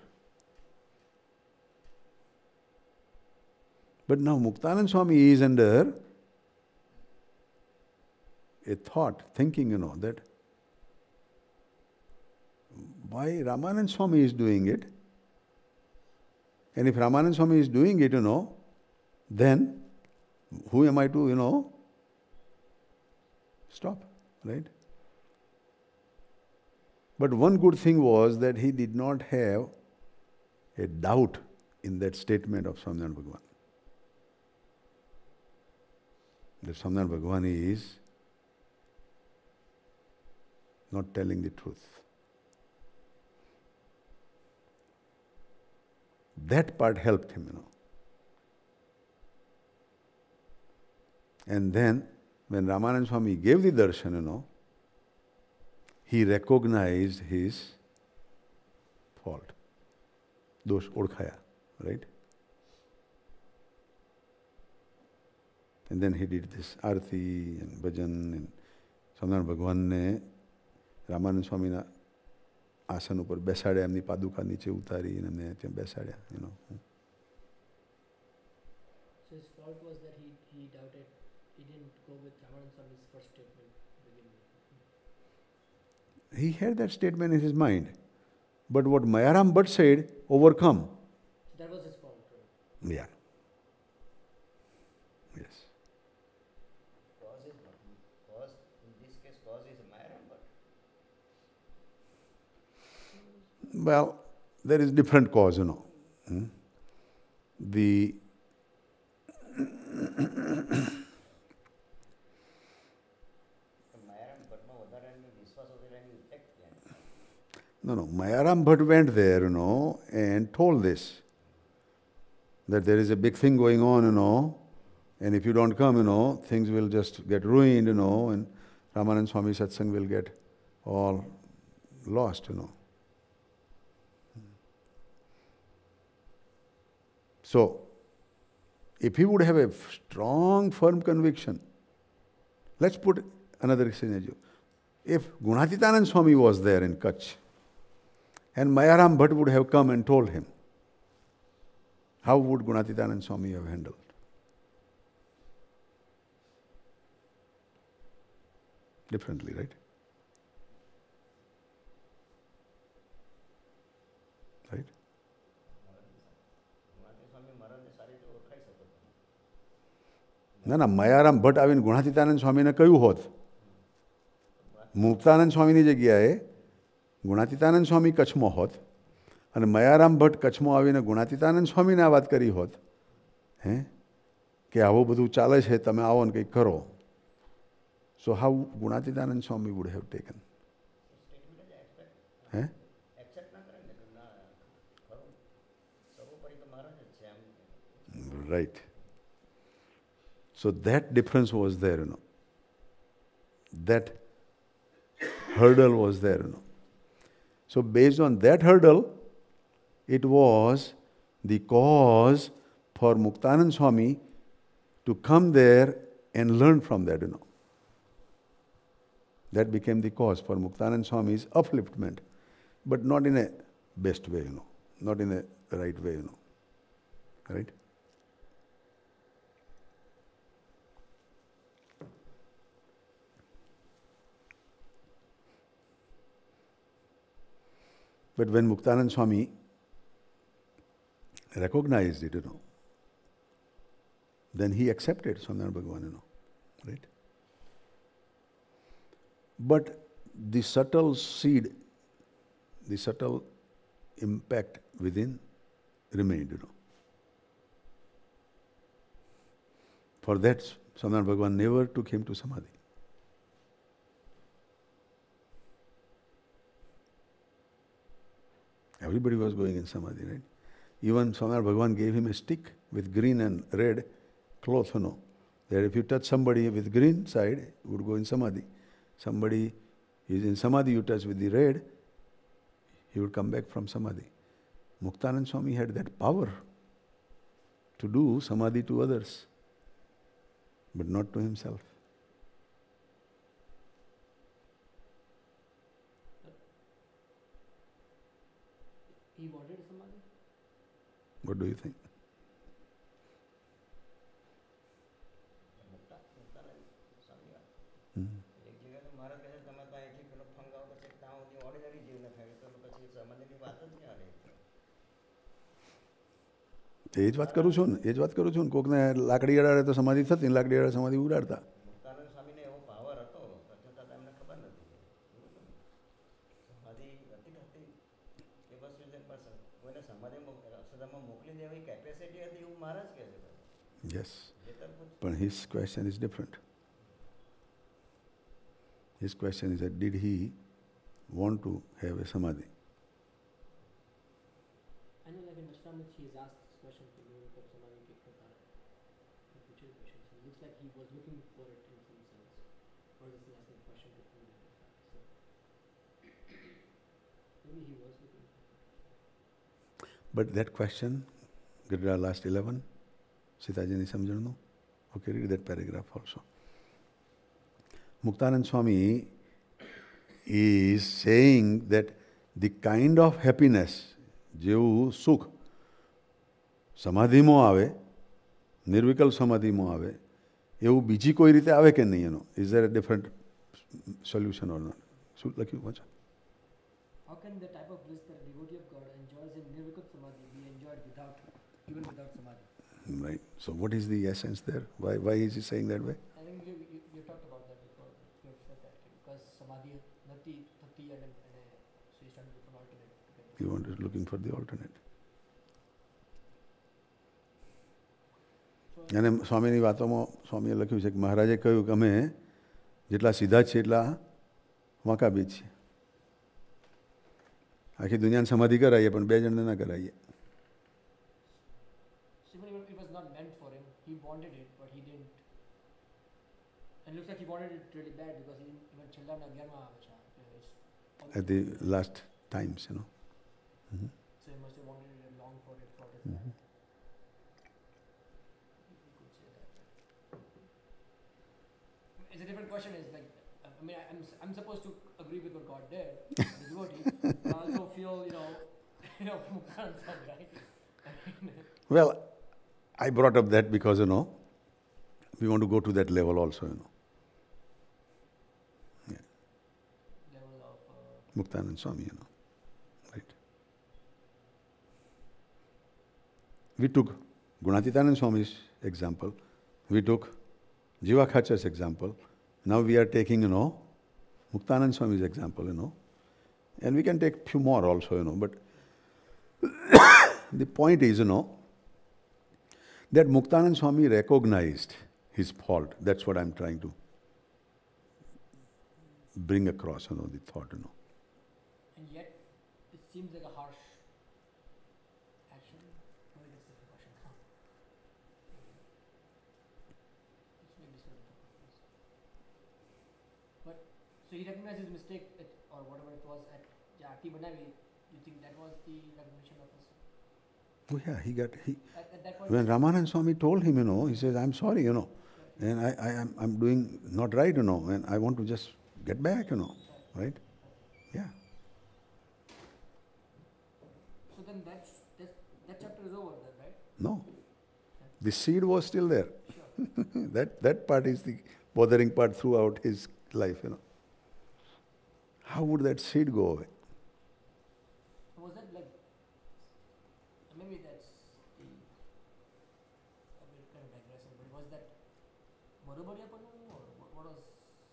But now Muktanand Swami is under a thought, thinking, that why Ramanand Swami is doing it. And if Ramanand Swami is doing it, then who am I to, stop, right? But one good thing was that he did not have a doubt in that statement of Swaminarayan Bhagavan. That Swaminarayan Bhagavan is not telling the truth. That part helped him, And then, when Ramanand Swami gave the darshan, he recognized his fault. Dosh odkhaya, right? And then he did this arti and bhajan, and Swaminarayan Bhagavan ne Ramanand Swami na આસન ઉપર બેસાડ્યા, એમની પાદુકા નીચે ઉતારી અને એમને ત્યાં બેસાડ્યા, So his fault was that he doubted, he didn't go with Ramanand Swami's first statement to begin with. He had that statement in his mind. But what Mayaram Bhatt said, overcome. That was his fault, right? Yeah. Yes. Cause in this case, cause is Mayaram Bhatt. Well, there is different cause, The No, Mayaram Bhatt went there, and told this, that there is a big thing going on, and if you don't come, things will just get ruined, and Ramanand Swami Satsang will get all lost, So, if he would have a strong, firm conviction, let's put another scenario. If Gunatitanand Swami was there in Kutch, and Mayaram Bhatt would have come and told him, how would Gunatitanand Swami have handled? Differently, right? ના ના, મયારામ ભટ્ટ આવીને ગુણાતીતાનંદ સ્વામીને કહ્યું હોત, મુક્તાનંદ સ્વામીની જગ્યાએ ગુણાતીતાનંદ સ્વામી કચ્છમાં હોત અને મયારામ ભટ્ટ કચ્છમાં આવીને ગુણાતીતાનંદ સ્વામીને આ વાત કરી હોત, હે, કે આવું બધું ચાલે છે, તમે આવો ને કંઈક કરો. So how Gunatitanand Swami would have taken? હે? Right. So that difference was there, you know. That hurdle was there, you know. So based on that hurdle, it was the cause for Muktanand Swami to come there and learn from that, you know. That became the cause for Muktanand Swami's upliftment, but not in a best way, you know, not in a right way, you know. Right? But when Muktanand Swami recognized it, you know, then he accepted Swaminarayan Bhagavan, you know, right? But the subtle seed, the subtle impact within remained, you know. For that, Swaminarayan Bhagavan never took him to Samadhi. Everybody was going in Samadhi, right? Even Swaminarayan Bhagavan gave him a stick with green and red cloth, you know, that if you touch somebody with green side, you would go in Samadhi. Somebody is in Samadhi, you touch with the red, he would come back from Samadhi. Muktanand Swami had that power to do Samadhi to others, but not to himself. He wanted Samadhi? What do you think? એ જ વાત કરું છું ને, એ જ વાત કરું છું ને. કોકને લાકડી અડાડે તો સમાધિ થતી, લાકડી અડાડે સમાધિ ઉડાડતા. Yes, but his question is different. His question is that did he want to have a samadhi? I know, like in Ashram, he has asked this question to me, kab samadhi ke prakaar hai. He put your question. So it looks like he was looking for it in some sense. Or this is asking a question to prove that fact. So maybe he was looking for it. But that question, Giridhar last 11, Sitajiની સમજણનું. Okay, read that paragraph also. Muktanand Swami is saying that the kind of happiness, જેવું સુખ સમાધિમાં આવે, નિર્વિકલ્પ સમાધિમાં આવે, એવું બીજી કોઈ રીતે આવે કે નહીં એનો? Is there a different solution or not? શું લખ્યું વાંચો? How can the type of bliss that a devotee of God enjoys in Nirvikalpa Samadhi be enjoyed even without Samadhi? Right. So what is the essence there? Why is he saying that way? I think you talked about that before. You have said that because Samadhi Nati Tati and so he's trying to look for an alternate. He wanted looking for the alternate. અને સ્વામીની વાતોમાં સ્વામીએ લખ્યું છે કે મહારાજે કહ્યું કે અમે જેટલા સીધા છીએ એટલા વાંકા બી છીએ. આખી દુનિયાને સમાધિ કરાવીએ પણ બે જણને ના કરાવીએ. It was not meant for him. He wanted it, but he didn't. And it looks like he wanted it really bad because he didn't even chill down again. At the last times, you know. Mm-hmm. So he must have wanted it long for it. Mm-hmm. You could say that. It's a different question. Is like, I mean, I'm supposed to agree with what God did, the devotee. I also feel, Muktanand Swami, right? Well, I brought up that because, you know, we want to go to that level also, you know. Yeah. Level of Muktanand Swami, you know. Right. We took Gunatitanand Swami's example. We took Jiva Khacha's example. Now we are taking, Muktanand Swami's example, And we can take few more also, But the point is, that Muktanand Swami recognized his fault. That's what I'm trying to bring across, the thought, And yet, it seems like a harsh action. Maybe that's the question. But, so he recognized his mistake or whatever it was at Jati Banavi. You think that was the recognition of his? Oh yeah, At that point, when Ramanand Swami told him, he says, I'm sorry, and I'm doing not right, and I want to just get back, right? Yeah. So then that chapter is over then, right? No. The seed was still there. Sure. That part is the bothering part throughout his life, How would that seed go away? Was that like, maybe that's the, a bit kind of digressing, but was that Barubariapanu or what was,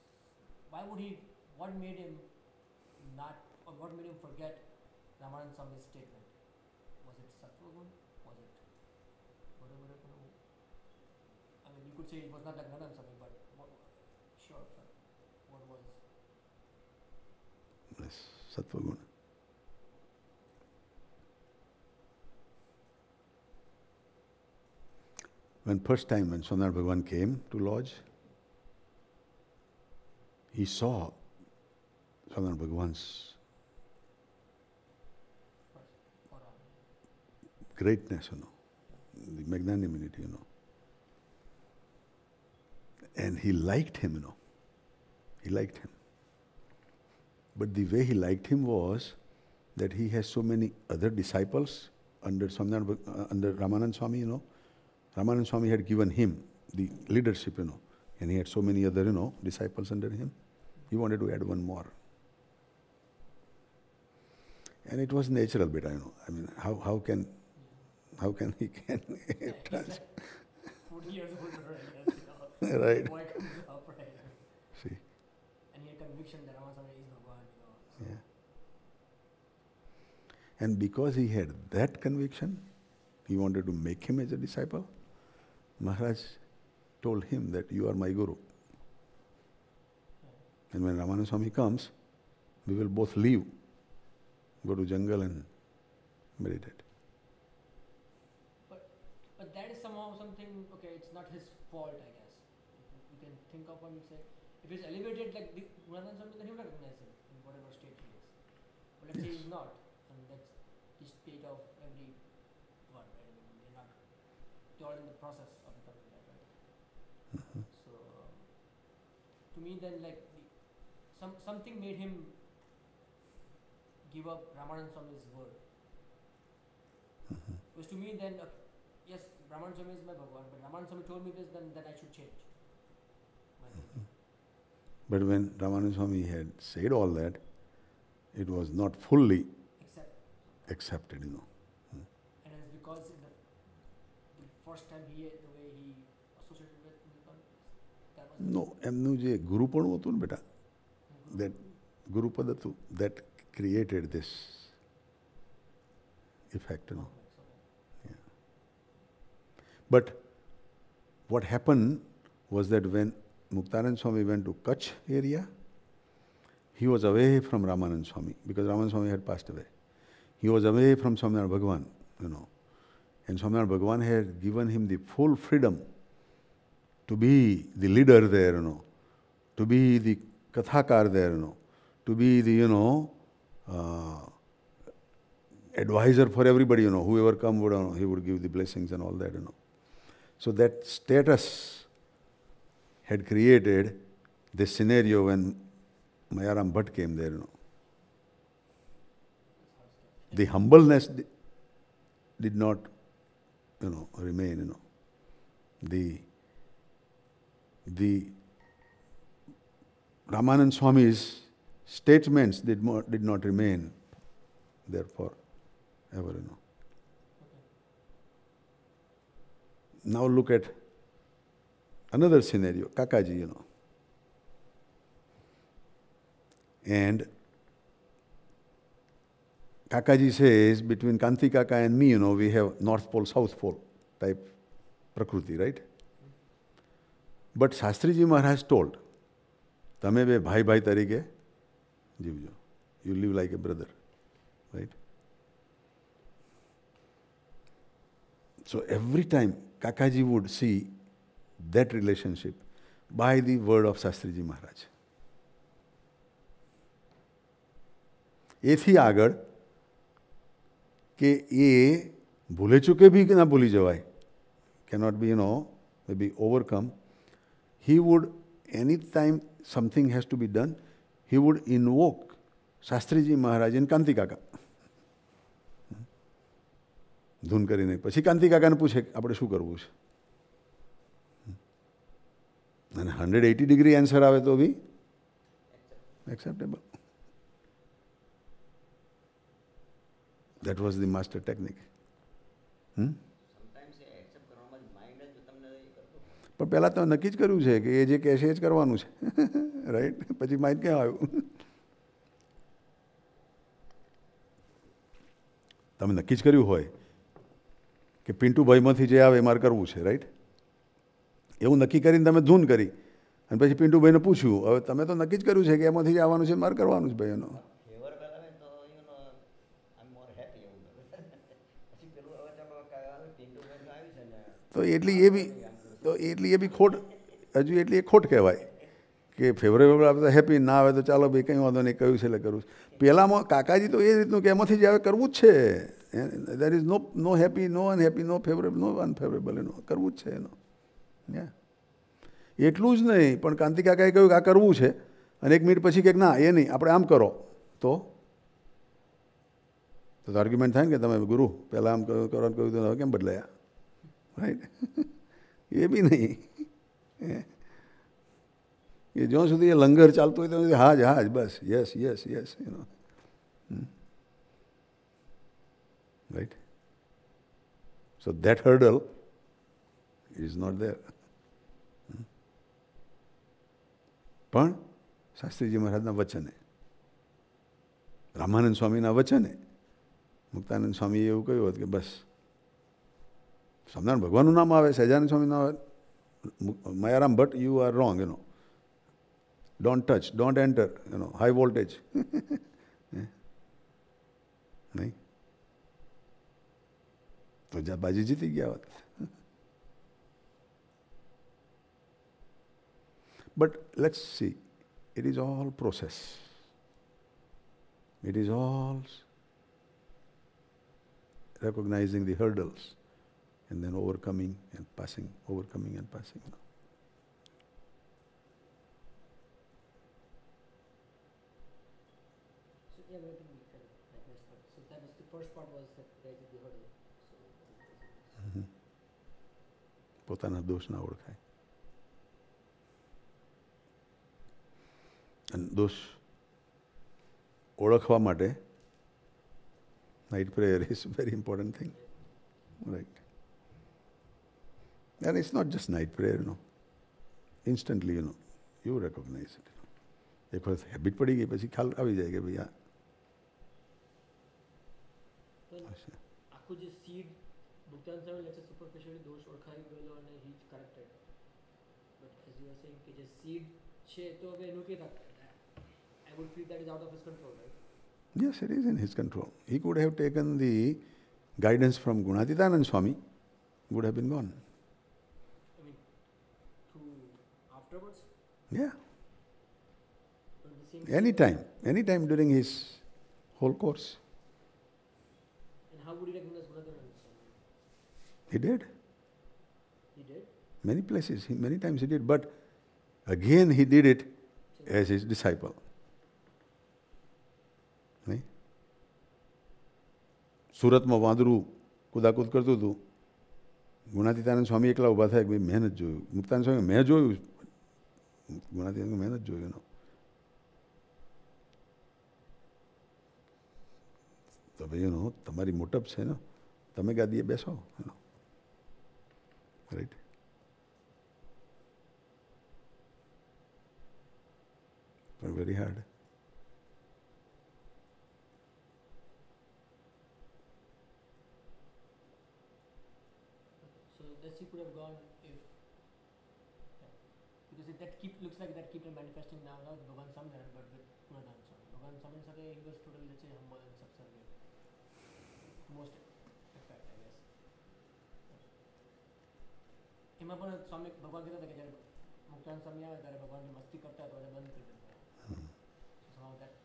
what made him not, or what made him forget Ramanand Swami's statement? Was it Sattvagun? Was it Barubariapanu? I mean, you could say it was not like Ramanand Swami, but sure, but what was? Yes, Sattva-guna. When Swaminarayan Bhagavan came to lodge, he saw Swaminarayan Bhagavan's greatness, the magnanimity, And he liked him, He liked him. But the way he liked him was that he has so many other disciples under Ramanand Swami, Ramanand Swami had given him the leadership, and he had so many other, disciples under him. He wanted to add one more. And it was natural bit, I mean, how can he can trans- 40 years older, right. Boy comes up, right? See. And he had conviction that Ramanand Swami is Bhagwan, So. Yeah. And because he had that conviction, he wanted to make him as a disciple. Maharaj told him that you are my guru. And when Ramanand Swami comes, we will both leave, go to jungle and meditate. But that is somehow something, okay, it's not his fault, I guess. You can think of him, say, if he's elevated like the Ramanand Swami, then he will recognize him in whatever state he is. But let's say he's not, and that's the state of every one, right? I mean, they're all in the process of becoming that, right? Mm-hmm. So, to me then, like, something made him give up Ramanand Swami's word. Mm-hmm. Because to me then, yes, Ramanand Swami is my Bhagwan, but Ramanand Swami told me this, then I should change. But when Ramanand Swami had said all that, it was not fully accepted, And it's because in the first time the way he associated with Nikan, that was No, એમનું જે ગુરુપણું હતું ને બેટા, that ગુરુપદ હતું, that created this effect, Yeah. But what happened was that when Muktanand Swami went to Kutch area, he was away from Ramanand Swami because Ramanand Swami had passed away. He was away from Swaminarayan Bhagavan, And Swaminarayan Bhagavan had given him the full freedom to be the leader there, to be the kathakar there, to be the, advisor for everybody, whoever come would, he would give the blessings and all that, So that status had created this scenario when Mayaram Bhatt came there, The humbleness did not, remain, The Ramanand Swami's statements did not remain there forever, Now look at another scenario, Kakaji, And Kakaji says, between Kanti Kaka and me, we have North Pole, South Pole type Prakruti, right? But Shastriji Maharaj told, તમે બે ભાઈ ભાઈ તરીકે જીવજો. You live like a brother, right? So every time Kakaji would see that relationship by the word of Shastriji Maharaj. એથી આગળ કે એ ભૂલે ચૂકે બી ના ભૂલી જવાય, cannot be, maybe overcome. He would, anytime something has to be done, he would invoke Shastriji Maharaj in Kanti Kaka. ધૂન કરીને પછી કાંતિ કાકાને પૂછે આપણે શું કરવું છે, અને 180 ડિગ્રી આન્સર આવે તો be acceptable. That was the master technique. પણ પહેલાં તો નક્કી જ કર્યું છે કે એ જે કહેશે એ જ કરવાનું છે, રાઈટ? પછી માઇન્ડ ક્યાં આવ્યું? તમે નક્કી જ કર્યું હોય કે પિન્ટુભાઈમાંથી જે આવે એ મારે કરવું છે, રાઈટ? એવું નક્કી કરીને તમે ધૂન કરી અને પછી પિન્ટુભાઈને પૂછ્યું, હવે તમે તો નક્કી જ કર્યું છે કે એમાંથી જે આવવાનું છે મારે કરવાનું જ ભાઈ એનો. તો એટલી એ બી ખોટ, હજુ એટલી એ ખોટ કહેવાય કે ફેવરેબલ આવે તો હેપી, ના આવે તો ચાલો ભાઈ કંઈ વાંધો નહીં, કહ્યું છે એટલે કરું. પહેલાંમાં કાકાજી તો એ રીતનું કે એમાંથી જે આવે કરવું જ છે. There is no happy, no unhappy, no favorable, no unfavorable, કરવું જ છે એનો. એટલું જ નહીં, પણ કાંતિ કાકાએ કહ્યું કે આ કરવું છે, અને 1 મિનિટ પછી કંઈક ના એ નહીં આપણે આમ કરો, તો આર્ગ્યુમેન્ટ થાય ને કે તમે ગુરુ પહેલાં આમ કરવાનું કહ્યું તો હવે કેમ બદલાયા, રાઈટ? એ બી નહીં. એ જ્યાં સુધી એ લંગર ચાલતું હોય ત્યાં સુધી હા જ બસ, yes yes yes, right? So that hurdle is not there. પણ શાસ્ત્રીજી મહારાજના વચને, રામાનંદ સ્વામીના વચને, મુક્તાનંદ સ્વામીએ એવું કહ્યું હતું કે બસ સ્વામિનારાયણ ભગવાનનું નામ આવે, સહજાનંદ સ્વામીનું નામ આવે, Mayaram Bhatt, you are wrong, don't touch, don't enter, high voltage. નહીં તો બાજી જીતી ગયા હોત. But let's see, it is all process. It is all recognizing the hurdles and then overcoming and passing, overcoming and passing. So yeah, I think we kind of digressed, but so that was the first part was that they did the hurdle. પોતાના દોષ ના ઓળખાય, અને દોષ ઓળખવા માટે night prayer is a very important thing, right? And it's not just night prayer, instantly, you recognize it. એક વખત હેબિટ પડી ગઈ પછી ખ્યાલ આવી જાય કે ભાઈ આ આખું જે સીડ ભુગતાન થયો એટલે સુપરફિશિયલી દોષ ઓળખાઈ ગયેલો અને he corrected, but as you are saying કે જે સીડ છે તો હવે એનું કે I would feel that is out of his control, right? Yes, it is in his control. He could have taken the guidance from Gunatitanand Swami, would have been gone. I mean, afterwards? Yeah. Anytime during his whole course. And how would he recognize Gunatitanand Swami? He did. He did? Many places, many times he did, but again he did it as his disciple. નહીં સુરતમાં વાંદરું કુદાકુદ કરતું હતું, ગુણાતીતાનંદ સ્વામી એકલા ઊભા થાય કે ભાઈ મેં નથી જોયું, મુક્તાનંદ સ્વામી મેં જોયું, ગુણાતીતાનંદ મેં નથી જોયું. તો ભાઈ તમારી મોટપ છે ને, તમે ગાદીએ બેસો. right? But very hard. So that's he could have gone if, because if that looks like that kept on manifesting now, not Bhagavan Swaminarayan, but with Puradhan Swami. Bhagavan Swaminarayan, he was totally, let's say, humble and subservient. Most effect, I guess. એમાં પણ સ્વામી ભગવાન કહેતા હતા કે જ્યારે મુક્તાનંદ સ્વામી આવે ત્યારે ભગવાનની મસ્તી કરતા તો એને બંધ કરી દેતા. So how that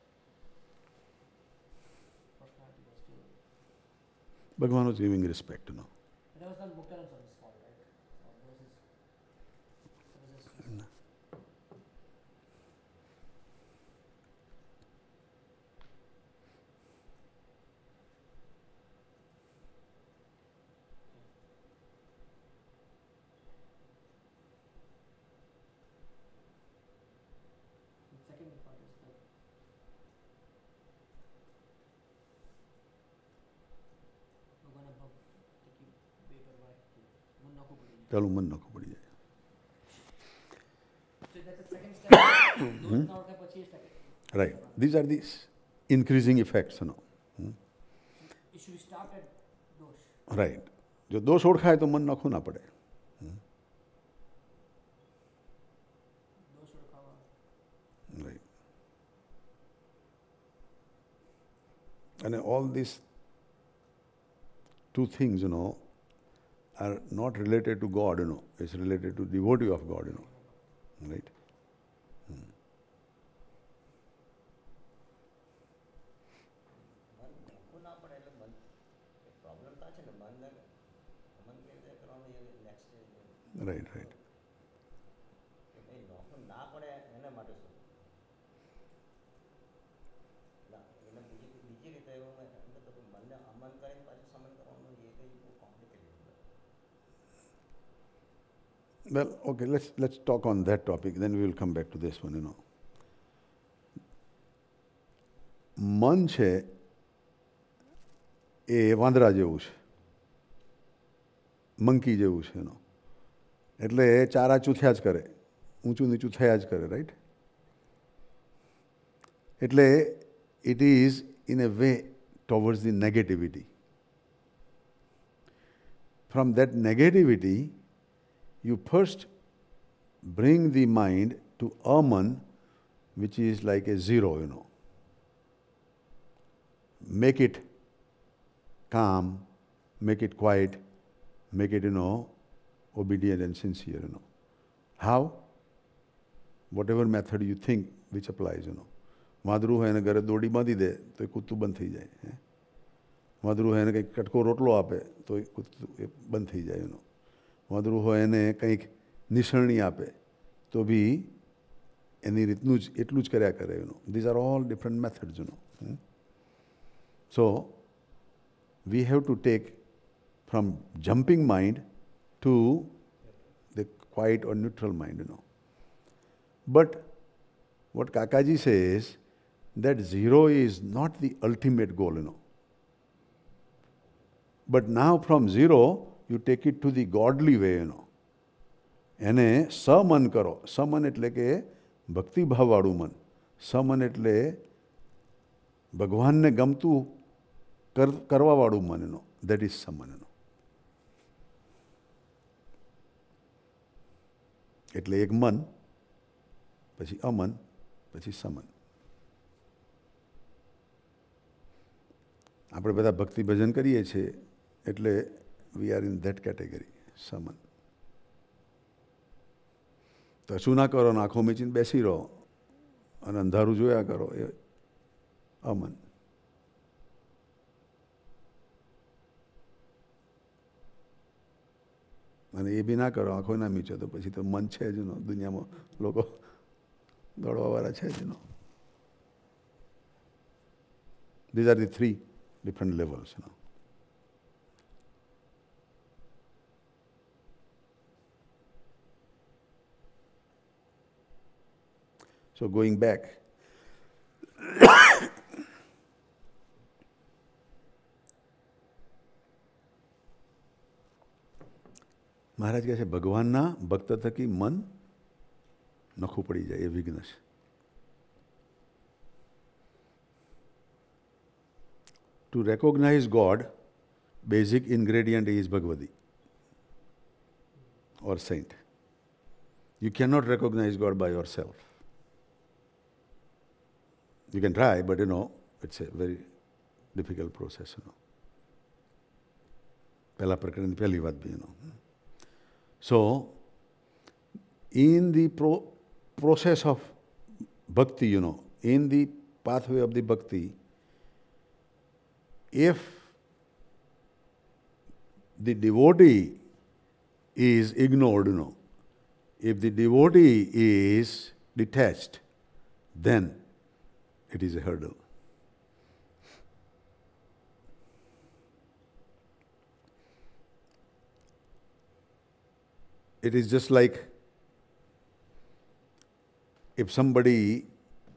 personality was still. Bhagavan was giving respect, you know. That was not Muktanand Swami's fault, right? That was his. The second part is that ભગવાનના ભક્ત કે બેપરવાહ કે મન નાખવું પડી જાય. પેલું મન નાખવું પડી જાય. So that's the second step. Those now the પછી step. Right. These are these increasing effects, you know. It should start at dosh. Right. જો દોષ ઓળખાય તો મન નાખવું ના પડે. Dosh ઓળખાવા. Right. And all these two things, you know, are not related to God, you know. It's related to devotee of God, you know. Right? Right, right. Well, okay, let's talk on that topic, then we will come back to this one, you know. મન છે એ વાંદરા જેવું છે, monkey જેવું છે એનો. એટલે એ ચારા ચૂથ્યા જ કરે, ઊંચું નીચું થયા જ કરે, રાઈટ? એટલે it is in a way towards the negativity. From that negativity, you first bring the mind to Aman, which is like a zero, you know. Make it calm, make it quiet, make it, you know, obedient and sincere, you know. How? Whatever method you think which applies, you know. વાંદરું હોય એને ઘરે દોડી બાંધી દે તો એ કૂદતું બંધ થઈ જાય. વાંદરું હોય એને કંઈક કટકો રોટલો આપે તો એ કૂદતું એ બંધ થઈ જાય, you know. વાંદરું હોય એને કંઈક નિસરણી આપે તો બી એની રીતનું જ એટલું જ કર્યા કરે, you know. These are all different methods, you know. So, we have to take from jumping mind to the quiet or neutral mind, you know. But what Kakaji says, that zero is not the ultimate goal, you know. But now from zero, you take it to the godly way, you know. એને સમન કરો. સમન એટલે કે ભક્તિભાવવાળું મન. સમન એટલે ભગવાનને ગમતું કરવાવાળું મન, you know. That is સમન, you know. એટલે એક મન, પછી અમન, પછી સમન. આપણે બધા ભક્તિ ભજન કરીએ છીએ એટલે we are in that category, સમન. કશું ના કરો ને આંખો મીચીને બેસી રહો અને અંધારું જોયા કરો, એ અમન. અને એ બી ના કરો, આંખો ના મીચો તો પછી તો મન છે જ નો. દુનિયામાં લોકો દોડવાવાળા છે જ નો. These are the three different levels, you know. So going back, મહારાજ કહે છે ભગવાનના ભક્ત થકી મન નખું પડી જાય, એ વિઘ્ન છે. To recognize God, basic ingredient is Bhagavadi or saint. You cannot recognize God by yourself. You can try, but it's a very difficult process. Pehla prakran pehli વાત bhi. So, in the process of bhakti, in the pathway of the bhakti, if the devotee is ignored, if the devotee is detached, then it is a hurdle. It is just like if somebody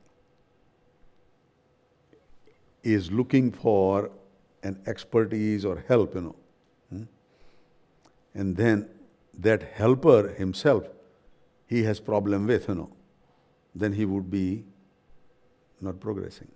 is looking for an expertise or help, and then that helper himself, he has problem with, then he would be not progressing.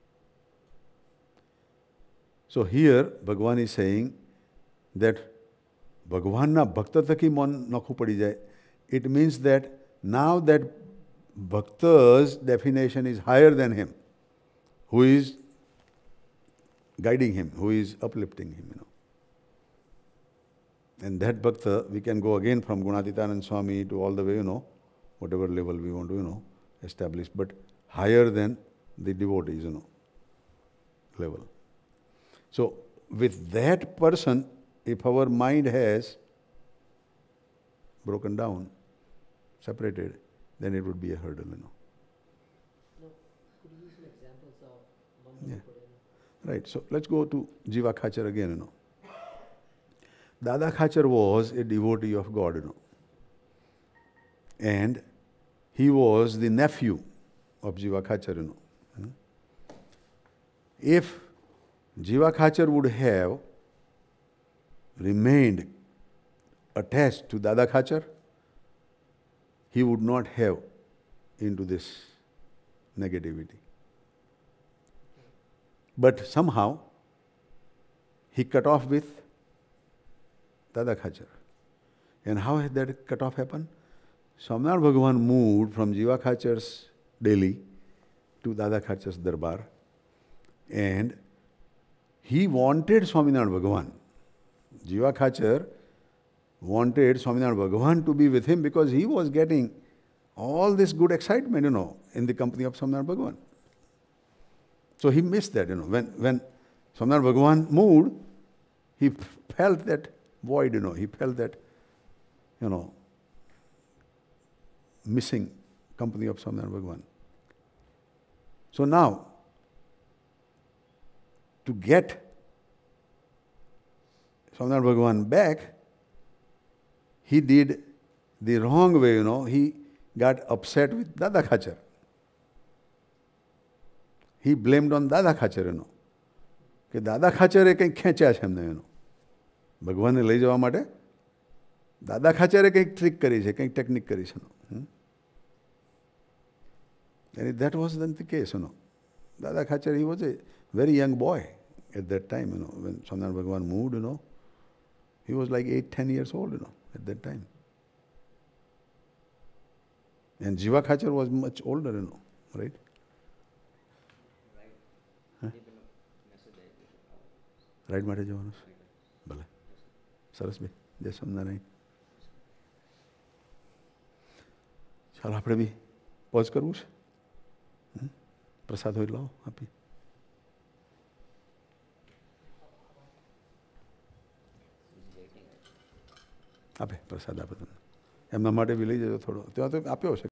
So here, Bhagavan is saying that Bhagavanna bhakta thaki mon nakhu padi jai. It means that now that bhakta's definition is higher than him, who is guiding him, who is uplifting him, And that bhakta, we can go again from Gunatitanand Swami to all the way, whatever level we want to, establish, but higher than the devotees, level. So, with that person, if our mind has broken down, separated, then it would be a hurdle, No, could you use some examples of one Yeah. who put in? Right, so let's go to Jiva Khachar again, Dada Khachar was a devotee of God, and he was the nephew of Jiva Khachar, If Jiva Khachar would have remained attached to Dada Khachar, he would not have into this negativity. But somehow, he cut off with Dada Khachar. And how has that cut off happened? Swaminarayan Bhagavan moved from Jiva Khachar's Delhi to Dada Khachar's Darbar, and he wanted Swaminarayan Bhagavan. Jiva Khachar wanted Swaminarayan Bhagavan to be with him because he was getting all this good excitement, in the company of Swaminarayan Bhagavan. So he missed that, When Swaminarayan Bhagavan moved, he felt that void, He felt that, missing company of Swaminarayan Bhagavan. So now, to get Swaminarayan Bhagavan back, he did the wrong way, He got upset with Dada Khachar. He blamed on Dada Khachar, કે દાદા ખાચરે કંઈક ખેંચ્યા છે એમને, ભગવાનને લઈ જવા માટે દાદા ખાચરે કંઈક ટ્રીક કરી છે, કંઈક ટેકનિક કરી છે. And that wasn't the case, Dada Khachar, he was a very young boy at that time, when Swaminarayan Bhagavan moved, he was like 8-10 years old, at that time. And Jiva Khachar was much older, right? Ride માટે જવાનું છે? ભલે, સરસ ભાઈ, જય સ્વામિનારાયણ. ચાલો આપણે બી pose કરવું છે, પ્રસાદ હોય લાવો આપી. આપે પ્રસાદ આપે તમને, એમના માટે બી લઈ જજો થોડો, ત્યાં તો આપ્યો છે.